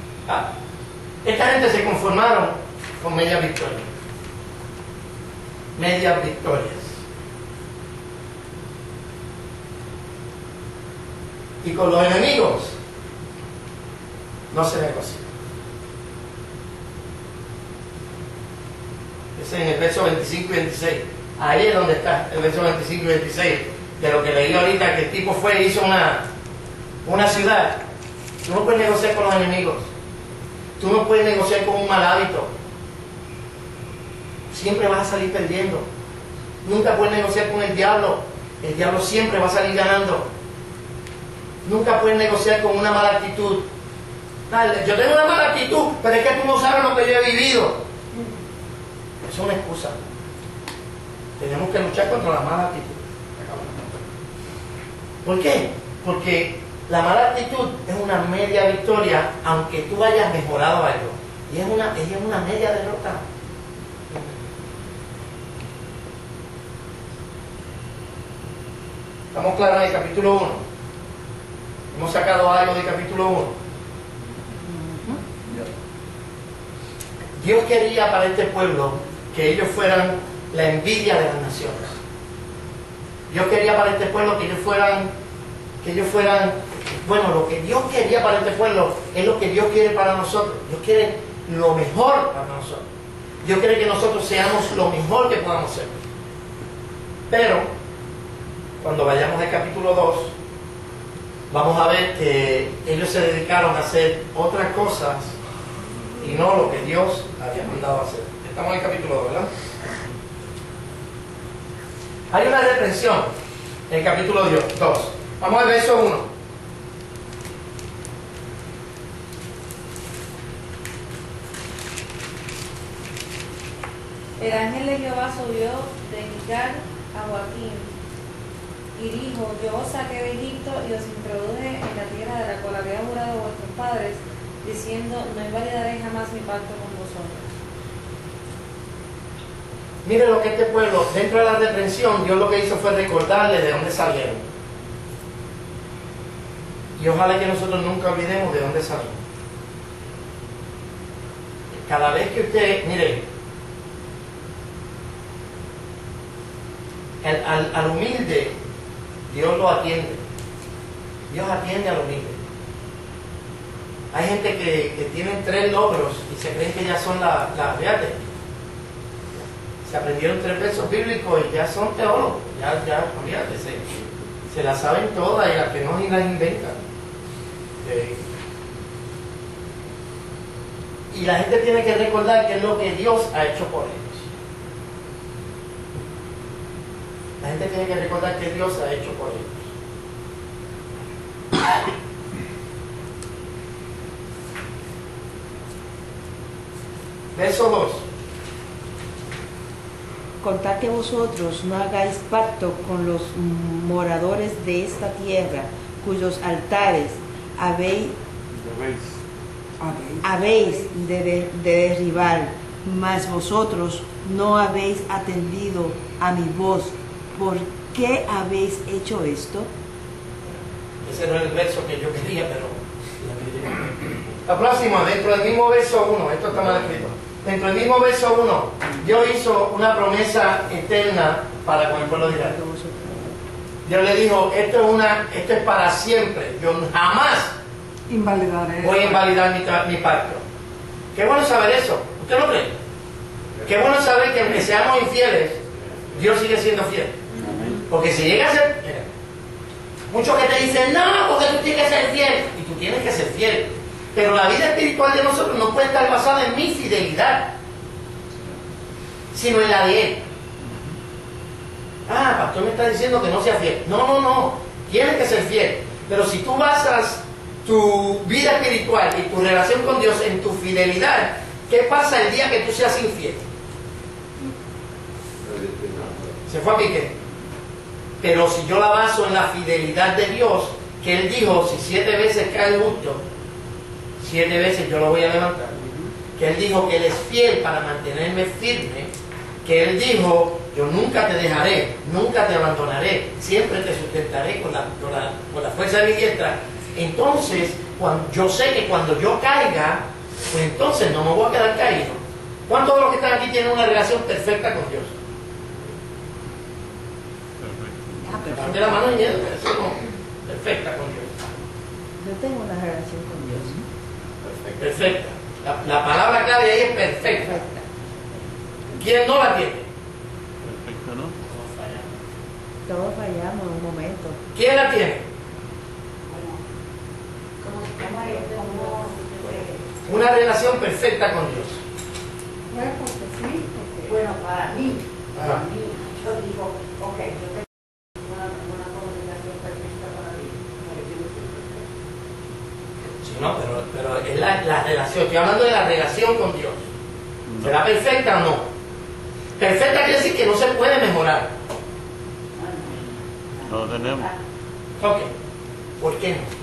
se conformaron con medias victorias. Medias victorias. Y con los enemigos no se negocia. Ese es en el verso 25 y 26. Ahí es donde está el verso 25 y 26 de lo que leí ahorita, que el tipo fue y hizo una ciudad. Tú no puedes negociar con los enemigos. Tú no puedes negociar con un mal hábito. Siempre vas a salir perdiendo. Nunca puedes negociar con el diablo. El diablo siempre va a salir ganando. Nunca puedes negociar con una mala actitud. Dale, yo tengo una mala actitud, pero es que tú no sabes lo que yo he vivido. Es una excusa. Tenemos que luchar contra la mala actitud. ¿Por qué? Porque la mala actitud es una media victoria, aunque tú hayas mejorado algo. Y ella es una media derrota. ¿Estamos claros en el capítulo 1? ¿Hemos sacado algo del capítulo 1? Dios quería para este pueblo que ellos fueran la envidia de las naciones. Dios quería para este pueblo que ellos fueran, bueno, lo que Dios quería para este pueblo es lo que Dios quiere para nosotros. Dios quiere lo mejor para nosotros. Dios quiere que nosotros seamos lo mejor que podamos ser. Pero, cuando vayamos al capítulo 2, vamos a ver que ellos se dedicaron a hacer otras cosas y no lo que Dios había mandado a hacer. Estamos en el capítulo 2, ¿verdad? Hay una reprensión en el capítulo 2. Vamos al verso 1. El ángel de Jehová subió de Gilgal a Joaquín y dijo, yo os saqué de Egipto y os introduje en la tierra de la cual había jurado a vuestros padres, diciendo, no invalidaré jamás mi pacto con vosotros. Mire lo que este pueblo, dentro de la reprensión, Dios lo que hizo fue recordarle de dónde salieron. Y ojalá que nosotros nunca olvidemos de dónde salimos. Cada vez que usted, mire, al humilde, Dios lo atiende. Dios atiende al humilde. Hay gente que tienen 3 logros y se creen que ya son fíjate, se aprendieron 3 versos bíblicos y ya son teólogos. Ya, fíjate, se las saben todas y las que no ni las inventan. Y la gente tiene que recordar que es lo que Dios ha hecho por ellos. La gente tiene que recordar que Dios ha hecho por ellos. Verso 2. Contad que vosotros no hagáis pacto con los moradores de esta tierra, cuyos altares habéis de derribar, mas vosotros no habéis atendido a mi voz. ¿Por qué habéis hecho esto? Ese no es el verso que yo quería, pero la próxima, dentro del mismo verso 1, esto está mal escrito. Dentro del mismo verso 1, Dios hizo una promesa eterna para con el pueblo de Israel. Dios le dijo, esto es para siempre. Yo jamás voy a invalidar mi pacto. Qué bueno saber eso. ¿Usted lo cree? Qué bueno saber que aunque seamos infieles, Dios sigue siendo fiel. Porque si llega a ser... Mira, muchos que te dicen, no, porque tú tienes que ser fiel. Y tú tienes que ser fiel. Pero la vida espiritual de nosotros no puede estar basada en mi fidelidad, sino en la de Él. pastor me está diciendo que no sea fiel. No, tienes que ser fiel. Pero si tú basas tu vida espiritual y tu relación con Dios en tu fidelidad, ¿qué pasa el día que tú seas infiel? Se fue a pique. Pero si yo la baso en la fidelidad de Dios, que Él dijo, si 7 veces cae el justo, 7 veces yo lo voy a levantar. Que Él dijo que Él es fiel para mantenerme firme. Que Él dijo, yo nunca te dejaré, nunca te abandonaré, siempre te sustentaré con la fuerza de mi diestra. Entonces, yo sé que cuando yo caiga, pues entonces no me voy a quedar caído. ¿Cuántos de los que están aquí tienen una relación perfecta con Dios? Levante la mano y miedo, perfecta con Dios. Yo tengo una relación con Dios. Perfecta. La palabra clave ahí es perfecta. ¿Quién no la tiene? Perfecto, ¿no? Todos fallamos en un momento. ¿Quién la tiene? Una relación perfecta con Dios. Bueno, porque sí, porque, bueno, para mí, yo digo, ok, yo tengo una comunicación perfecta para mí, Sí, no, pero es la relación. Estoy hablando de la relación con Dios. ¿Será perfecta o no? Perfecta quiere decir que no se puede mejorar. No lo tenemos. Ok. ¿Por qué no?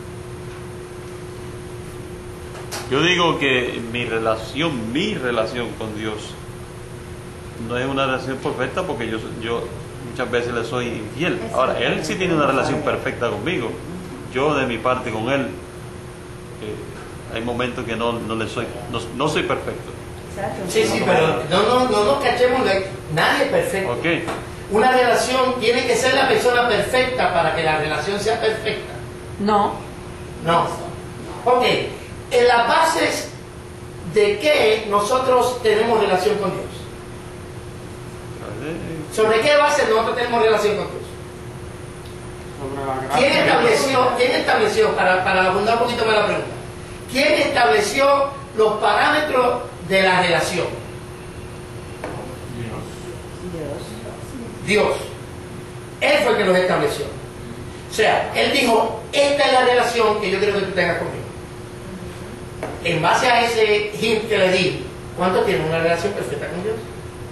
Yo digo que mi relación con Dios no es una relación perfecta porque yo muchas veces le soy infiel. Ahora, Él sí tiene una relación perfecta conmigo. Yo de mi parte con Él, hay momentos que no soy perfecto. Exacto. Sí, pero no nos cachemos de nadie es perfecto. Ok, Una relación tiene que ser la persona perfecta para que la relación sea perfecta. No. No. Ok. En las bases de qué nosotros tenemos relación con Dios. ¿Sobre qué base nosotros tenemos relación con Dios? ¿Quién estableció, para abundar un poquito más la pregunta, quién estableció los parámetros de la relación? Dios. Él fue el que los estableció. O sea, Él dijo, esta es la relación que yo quiero que tú tengas conmigo. En base a ese hint que le di, ¿cuánto tiene una relación perfecta con Dios?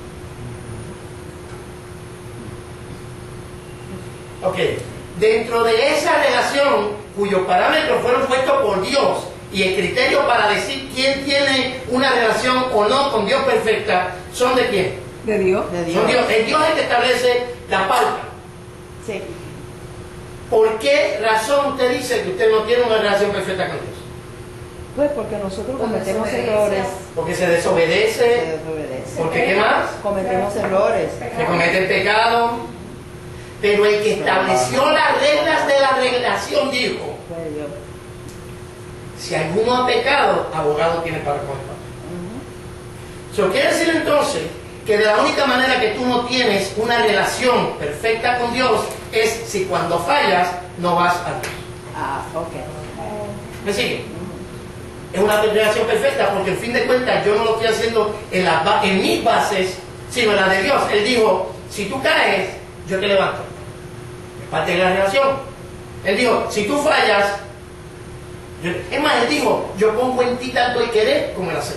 Ok. Dentro de esa relación, cuyos parámetros fueron puestos por Dios, y el criterio para decir quién tiene una relación o no con Dios perfecta, ¿son de quién? De Dios. De Son Dios. Dios. Es Dios el que establece la pauta. Sí. ¿Por qué razón usted dice que usted no tiene una relación perfecta con Dios? Pues porque nosotros Con cometemos desobediencia. errores. Porque se Se desobedece, desobedece. porque ¿qué más? Cometemos errores. Se comete el pecado. Pero el que estableció las reglas de la relación dijo, Fue Dios. si alguno ha pecado, abogado tiene para con el Padre. Eso quiere decir entonces que de la única manera que tú no tienes una relación perfecta con Dios es si cuando fallas no vas a Dios. Ah, ok. ¿Me sigue? Es una relación perfecta porque en fin de cuentas yo no lo estoy haciendo en mis bases, sino en la de Dios. Él dijo, si tú caes, yo te levanto. Es parte de la relación. Él dijo, si tú fallas, es más, Él dijo, yo pongo en ti tanto el querer como el hacer.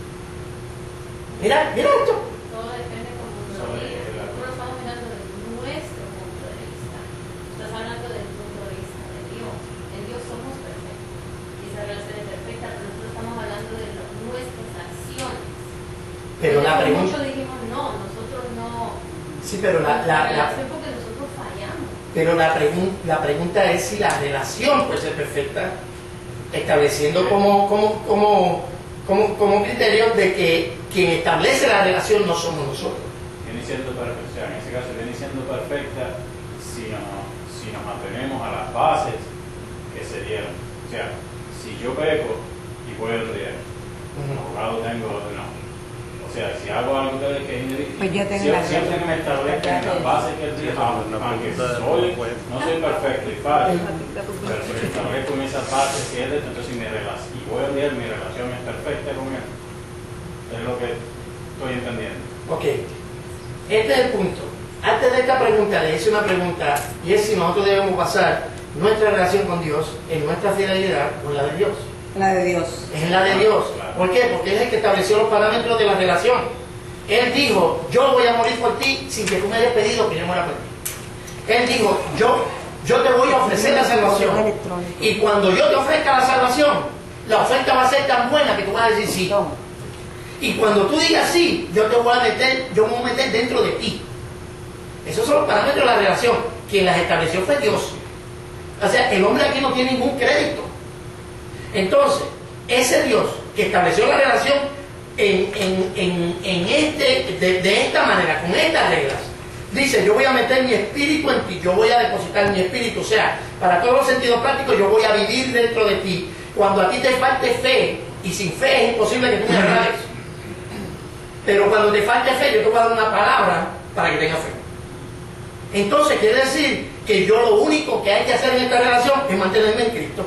Mira esto. Todo depende como uno lo mira. Nosotros estamos mirando desde nuestro punto de vista. Estás hablando del punto de vista de Dios. En Dios somos perfectos. Y esa relación es perfecta, pero nosotros estamos hablando de nuestras acciones. Pero la pregunta... Muchos dijimos, no, nosotros no. Sí, pero la relación porque nosotros fallamos. pero la pregunta es si la relación puede ser perfecta, estableciendo como criterio de que quien establece la relación no somos nosotros. Viene siendo perfecta, en ese caso viene siendo perfecta si nos atenemos a las bases que se dieron. O sea, si yo peco y voy al día, abogado tengo, no. O sea, si hago algo que es indebido, Pues ya tengo la siempre que me establezcan en las bases que él dijo, aunque no soy perfecto y fallo, pero si establezco en esas bases que es de esto, entonces y voy a ver mi relación es perfecta con él. Es lo que estoy entendiendo. Ok, este es el punto. Antes de esta pregunta, le hice una pregunta, y es si nosotros debemos basar nuestra relación con Dios en nuestra fidelidad o en la de Dios. La de Dios. Es en la de Dios. ¿Por qué? Porque es el que estableció los parámetros de la relación. Él dijo, yo voy a morir por ti sin que tú me hayas pedido que yo muera por ti. Él dijo, yo te voy a ofrecer la salvación. Y cuando yo te ofrezca la salvación, la oferta va a ser tan buena que tú vas a decir sí. Y cuando tú digas sí, yo me voy a meter dentro de ti. Esos son los parámetros de la relación. Quien las estableció fue Dios. O sea, el hombre aquí no tiene ningún crédito. Entonces, ese Dios que estableció la relación de esta manera, con estas reglas, dice, yo voy a meter mi espíritu en ti, yo voy a depositar mi espíritu. O sea, para todos los sentidos prácticos, yo voy a vivir dentro de ti. Cuando a ti te falte fe, y sin fe es imposible que tú me agrades. Pero cuando te falte fe, yo te voy a dar una palabra para que tengas fe. Entonces quiere decir que yo lo único que hay que hacer en esta relación es mantenerme en Cristo.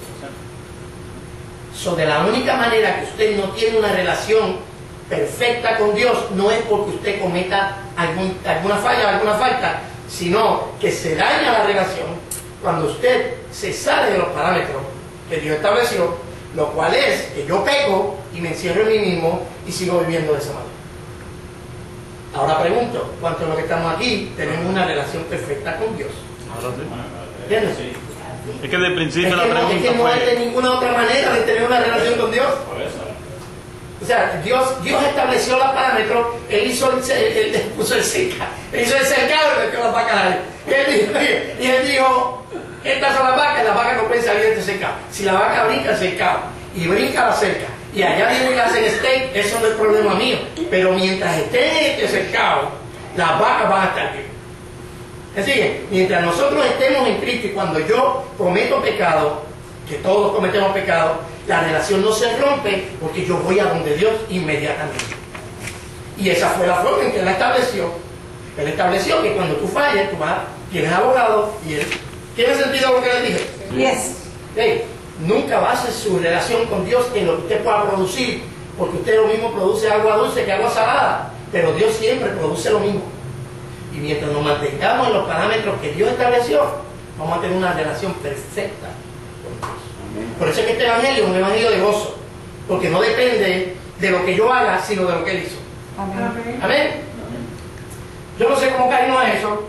De la única manera que usted no tiene una relación perfecta con Dios no es porque usted cometa alguna falla, alguna falta, sino que se daña la relación cuando usted se sale de los parámetros que Dios estableció, lo cual es que yo peco y me encierro en mí mismo y sigo viviendo de esa manera. Ahora pregunto, ¿cuántos de los que estamos aquí tenemos una relación perfecta con Dios? Ahora sí. ¿Entiendes? Es que de principio la Es pregunta que no hay de fue... ninguna otra manera de tener una relación con Dios. Por eso. O sea, Dios estableció los parámetros, Él puso el cercado, Él hizo el cercado de que las vacas hay. Y Él dijo, estas son las vacas no pueden salir de este cercado. Si la vaca brinca el cercado y brinca la cerca, y allá vienen y le hacen steak, eso no es problema mío. Pero mientras estén en este cercado, las vacas van a estar bien. Así que, mientras nosotros estemos en Cristo y cuando yo cometo pecado, que todos cometemos pecado, la relación no se rompe porque yo voy a donde Dios inmediatamente. Y esa fue la forma en que Él la estableció. Él estableció que cuando tú falles, tú tienes abogado y Él... ¿Tiene sentido lo que le dije? Yes. Okay. Nunca base su relación con Dios en lo que usted pueda producir, porque usted lo mismo produce agua dulce que agua salada, pero Dios siempre produce lo mismo. Y mientras nos mantengamos en los parámetros que Dios estableció, vamos a tener una relación perfecta con Dios. Por eso es que este evangelio es un evangelio de gozo, porque no depende de lo que yo haga, sino de lo que Él hizo. Amén. Amén. Yo no sé cómo caímos a eso.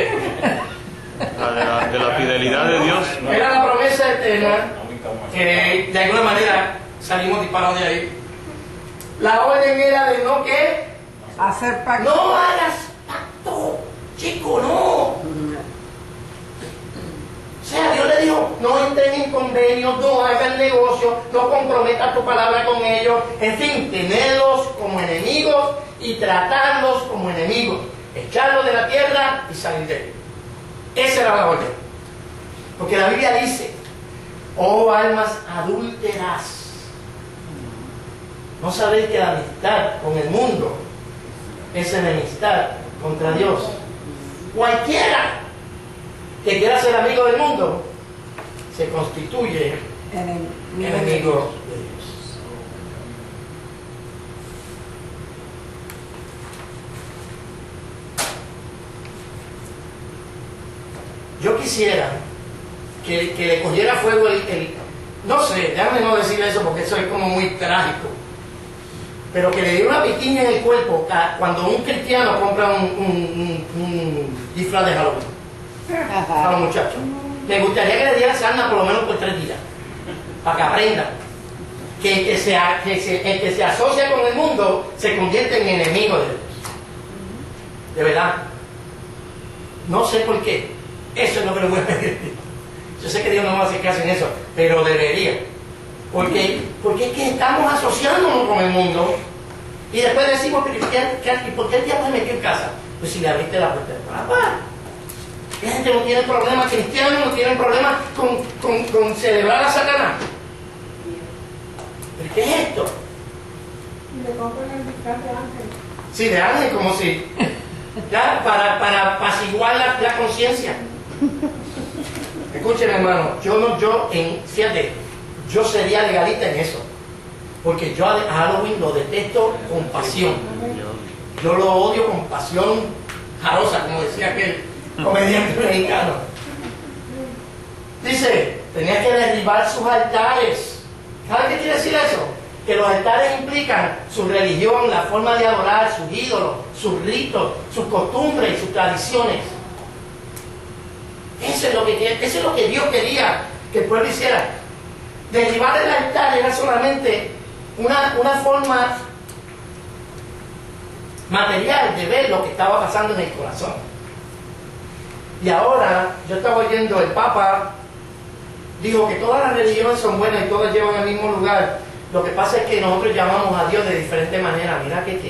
De la fidelidad de Dios. Era la promesa eterna, que de alguna manera salimos disparados de ahí. La orden era de no que Hacer pacto. no hagas pacto, chico, no. O sea, Dios le dijo, no entren en convenios, no hagan negocio, no comprometas tu palabra con ellos, en fin, tenerlos como enemigos y tratarlos como enemigos, echarlos de la tierra y salir de él. Esa era la orden. Porque la Biblia dice, oh almas adúlteras, ¿no sabéis que la amistad con el mundo es enemistad contra Dios? Cualquiera que quiera ser amigo del mundo se constituye enemigo de Dios. Yo quisiera que le cogiera fuego no sé, déjame no decir eso porque eso es como muy trágico, pero que le diera una piquiña en el cuerpo cuando un cristiano compra un disfraz de Halloween a los muchachos. Me gustaría que le diera sarna por lo menos por 3 días, para que aprendan que el que se asocia con el mundo se convierte en enemigo de Dios. De verdad. No sé por qué. Eso es lo que le voy a pedir. Yo sé que Dios no va a hacer caso en eso, pero debería. Porque es que estamos asociándonos con el mundo y después decimos, ¿y por qué el diablo se metió en casa? Pues si le abriste la puerta de papá. La gente no tiene problema cristiano, no tiene problema con celebrar a Satanás. ¿Pero qué es esto? Y le compran el disfraz de ángel. Sí, de ángel, como si... Ya, para apaciguar la conciencia. Escuchen, hermano, fíjate, yo sería legalista en eso, porque yo a Halloween lo detesto con pasión. Yo lo odio con pasión jarosa, como decía aquel comediante mexicano. Dice, tenía que derribar sus altares. ¿Sabe qué quiere decir eso? Que los altares implican su religión, la forma de adorar, sus ídolos, sus ritos, sus costumbres y sus tradiciones. Eso es lo que Dios quería que el pueblo hiciera. Derribar el altar era solamente una forma material de ver lo que estaba pasando en el corazón. Y ahora, yo estaba oyendo, el Papa dijo que todas las religiones son buenas y todas llevan al mismo lugar. Lo que pasa es que nosotros llamamos a Dios de diferente manera. Mira que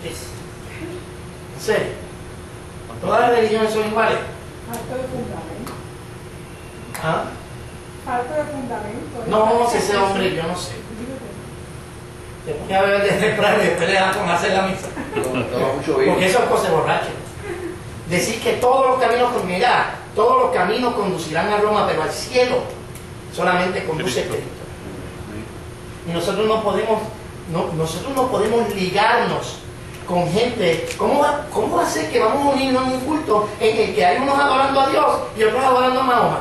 en serio, todas las religiones son iguales. Falta de fundamento. ¿Ah? Falta de fundamento. No, si ese hombre, yo no sé. Te ponía a beber de temprano y después le da con hacer la misa. Toma mucho vino. Porque eso es cosa de borracho. Decir que todos los caminos, mira, todos los caminos conducirán a Roma, pero al cielo solamente conduce Cristo. Y nosotros no podemos ligarnos con gente. ¿Cómo va a ser que vamos a unirnos en un culto en el que hay unos adorando a Dios y otros adorando a Mahoma?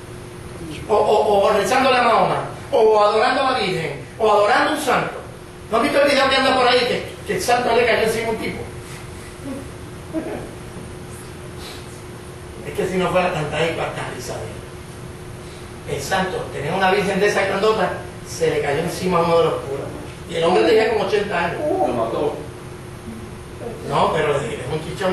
O rezándole a Mahoma, o adorando a la Virgen, o adorando a un santo. ¿No has visto el video que anda por ahí que el santo le cayó encima a un tipo? Es que si no fuera tanta y cuarta risa de él. El santo tenía una virgen de esa grandota, se le cayó encima a uno de los curas. Y el hombre tenía como 80 años. Lo mató. No, pero es un chichón.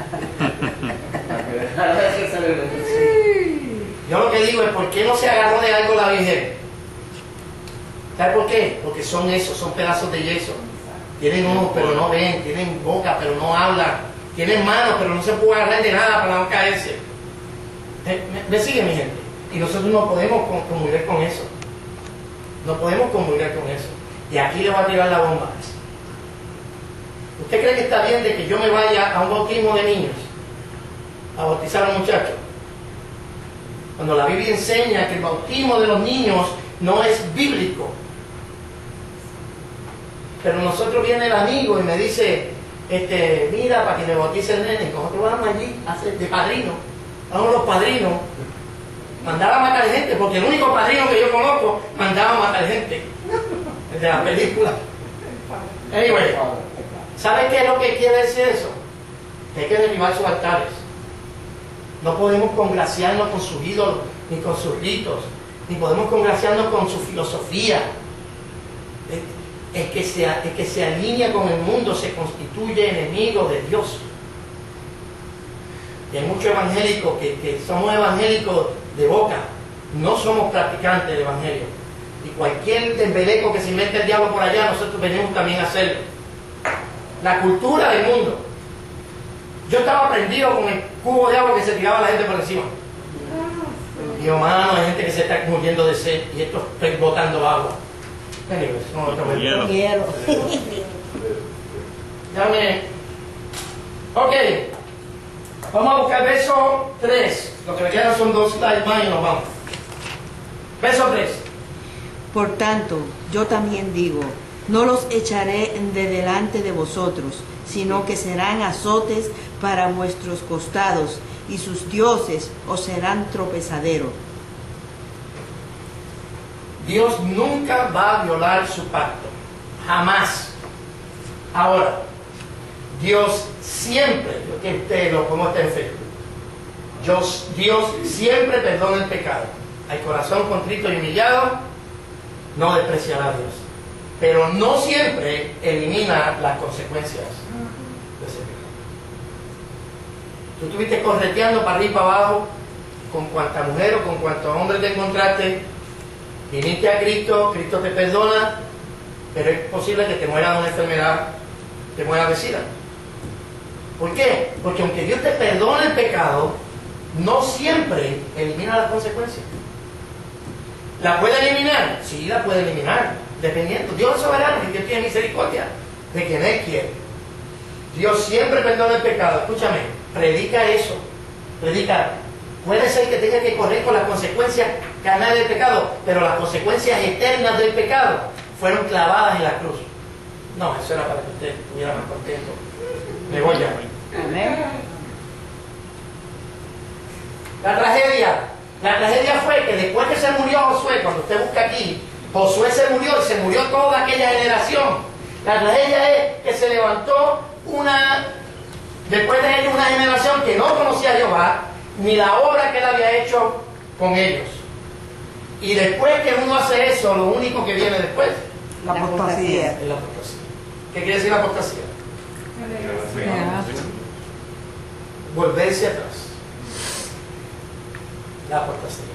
Yo lo que digo es, ¿por qué no se agarró de algo la virgen? ¿Sabes por qué? Porque son esos, son pedazos de yeso. Tienen ojos pero no ven, tienen boca pero no hablan, tienen manos pero no se puede agarrar de nada para no caerse. ¿Me sigue mi gente? Y nosotros no podemos comulgar con eso. No podemos comulgar con eso. Y aquí le voy a tirar la bomba. ¿Usted cree que está bien de que yo me vaya a un bautismo de niños? A bautizar a un muchacho. Cuando la Biblia enseña que el bautismo de los niños no es bíblico. Pero nosotros viene el amigo y me dice, mira, para que me bautice el nene. Nosotros vamos allí a hacer de padrino. Vamos los padrinos. Mandaba a matar gente, porque el único padrino que yo conozco mandaba a matar gente. El de la película. Anyway, ¿sabe qué es lo que quiere decir eso? Que hay que derribar sus altares. No podemos congraciarnos con sus ídolos, ni con sus ritos, ni podemos congraciarnos con su filosofía. El que se alinea con el mundo se constituye enemigo de Dios. Y hay muchos evangélicos que somos evangélicos de boca, no somos practicantes del evangelio. Y cualquier embeleco que se invente el diablo por allá, nosotros venimos también a hacerlo. La cultura del mundo. Yo estaba prendido con el cubo de agua que se tiraba la gente por encima. Y yo, mano, hay gente que se está muriendo de sed y esto está botando agua. Anyways, no, Hielo. Dame. Ok. Vamos a buscar verso 3. Lo que me quedan son 2 slides más y nos vamos. Verso 3. Por tanto, yo también digo, no los echaré de delante de vosotros, sino que serán azotes para vuestros costados, y sus dioses os serán tropezadero. Dios nunca va a violar su pacto. Jamás. Ahora, Dios siempre, yo que usted lo pongo en fe, Dios siempre perdona el pecado. Al corazón contrito y humillado, no despreciará a Dios. Pero no siempre elimina las consecuencias de ese pecado. Tú estuviste correteando para arriba y para abajo, con cuanta mujer o con cuantos hombres te encontraste, viniste a Cristo, Cristo te perdona, pero es posible que te mueras de una enfermedad, te mueras de SIDA. ¿Por qué? Porque aunque Dios te perdone el pecado, no siempre elimina las consecuencias. ¿La puede eliminar? Sí, la puede eliminar, dependiendo. Dios es soberano y Dios tiene misericordia de quien Él quiere. Dios siempre perdona el pecado. Escúchame, predica eso. Predica. Puede ser que tenga que correr con las consecuencias carnales del pecado, pero las consecuencias eternas del pecado fueron clavadas en la cruz. No, eso era para que usted estuviera más contento. Me voy ya. Amén. La tragedia fue que después que se murió Josué, cuando usted busca aquí, Josué se murió y se murió toda aquella generación. La tragedia es que se levantó después de ellos una generación que no conocía a Jehová, ni la obra que él había hecho con ellos. Y después que uno hace eso, lo único que viene después La apostasía. es la apostasía. ¿Qué quiere decir la apostasía? Volverse atrás. La apostasía.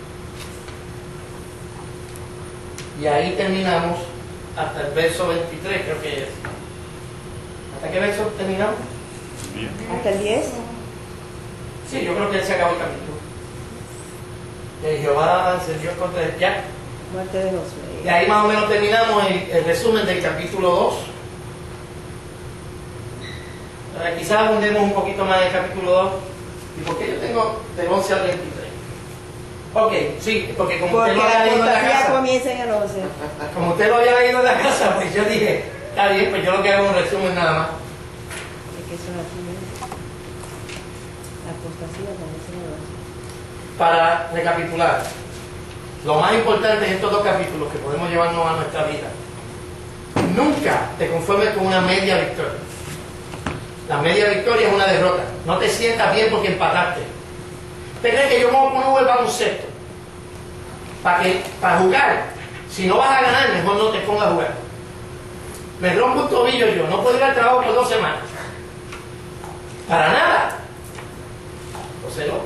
Y ahí terminamos hasta el verso 23, creo que es. ¿Hasta qué verso terminamos? ¿Hasta el 10? Sí, yo creo que se acabó el capítulo. Que Jehová encendió contra el ya. Muerte de Josué. Y ahí más o menos terminamos el resumen del capítulo 2. Ahora, quizás abundemos un poquito más en el capítulo 2. ¿Y por qué yo tengo del 11 al 23? Ok, sí, porque como Porque usted lo había la leído en la apostasía casa, comienza en el 11. como usted lo había leído en la casa, pues yo dije, está bien, pues yo lo que hago es un resumen nada más. Es que eso es así, ¿no? La apostasía comienza en el 11. Para recapitular, lo más importante en estos dos capítulos que podemos llevarnos a nuestra vida: nunca te conformes con una media victoria. La media victoria es una derrota. No te sientas bien porque empataste. ¿Usted cree que yo me voy a poner a jugar baloncesto? Para jugar, si no vas a ganar, mejor no te pongas a jugar. Me rompo un tobillo yo, no puedo ir al trabajo por 2 semanas. Para nada. Entonces loco.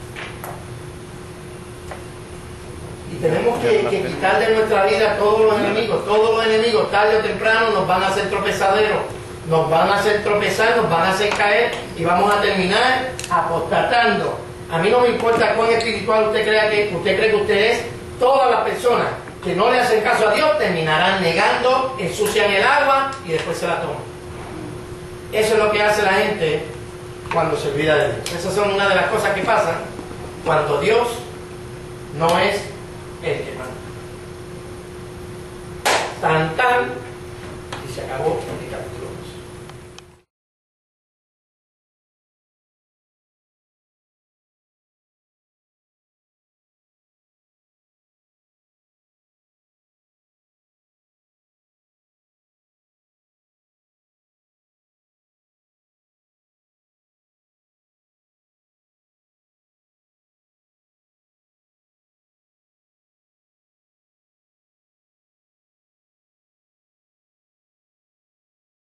Y tenemos que quitar de nuestra vida todos los enemigos. Todos los enemigos, tarde o temprano, nos van a hacer tropezaderos. Nos van a hacer tropezar, nos van a hacer caer y vamos a terminar apostatando. A mí no me importa cuán espiritual usted cree que usted es. Todas las personas que no le hacen caso a Dios terminarán negando, ensucian el agua y después se la toman. Eso es lo que hace la gente cuando se olvida de Dios. Esas son una de las cosas que pasan cuando Dios no es el que manda. Tan, tan, y se acabó el capítulo.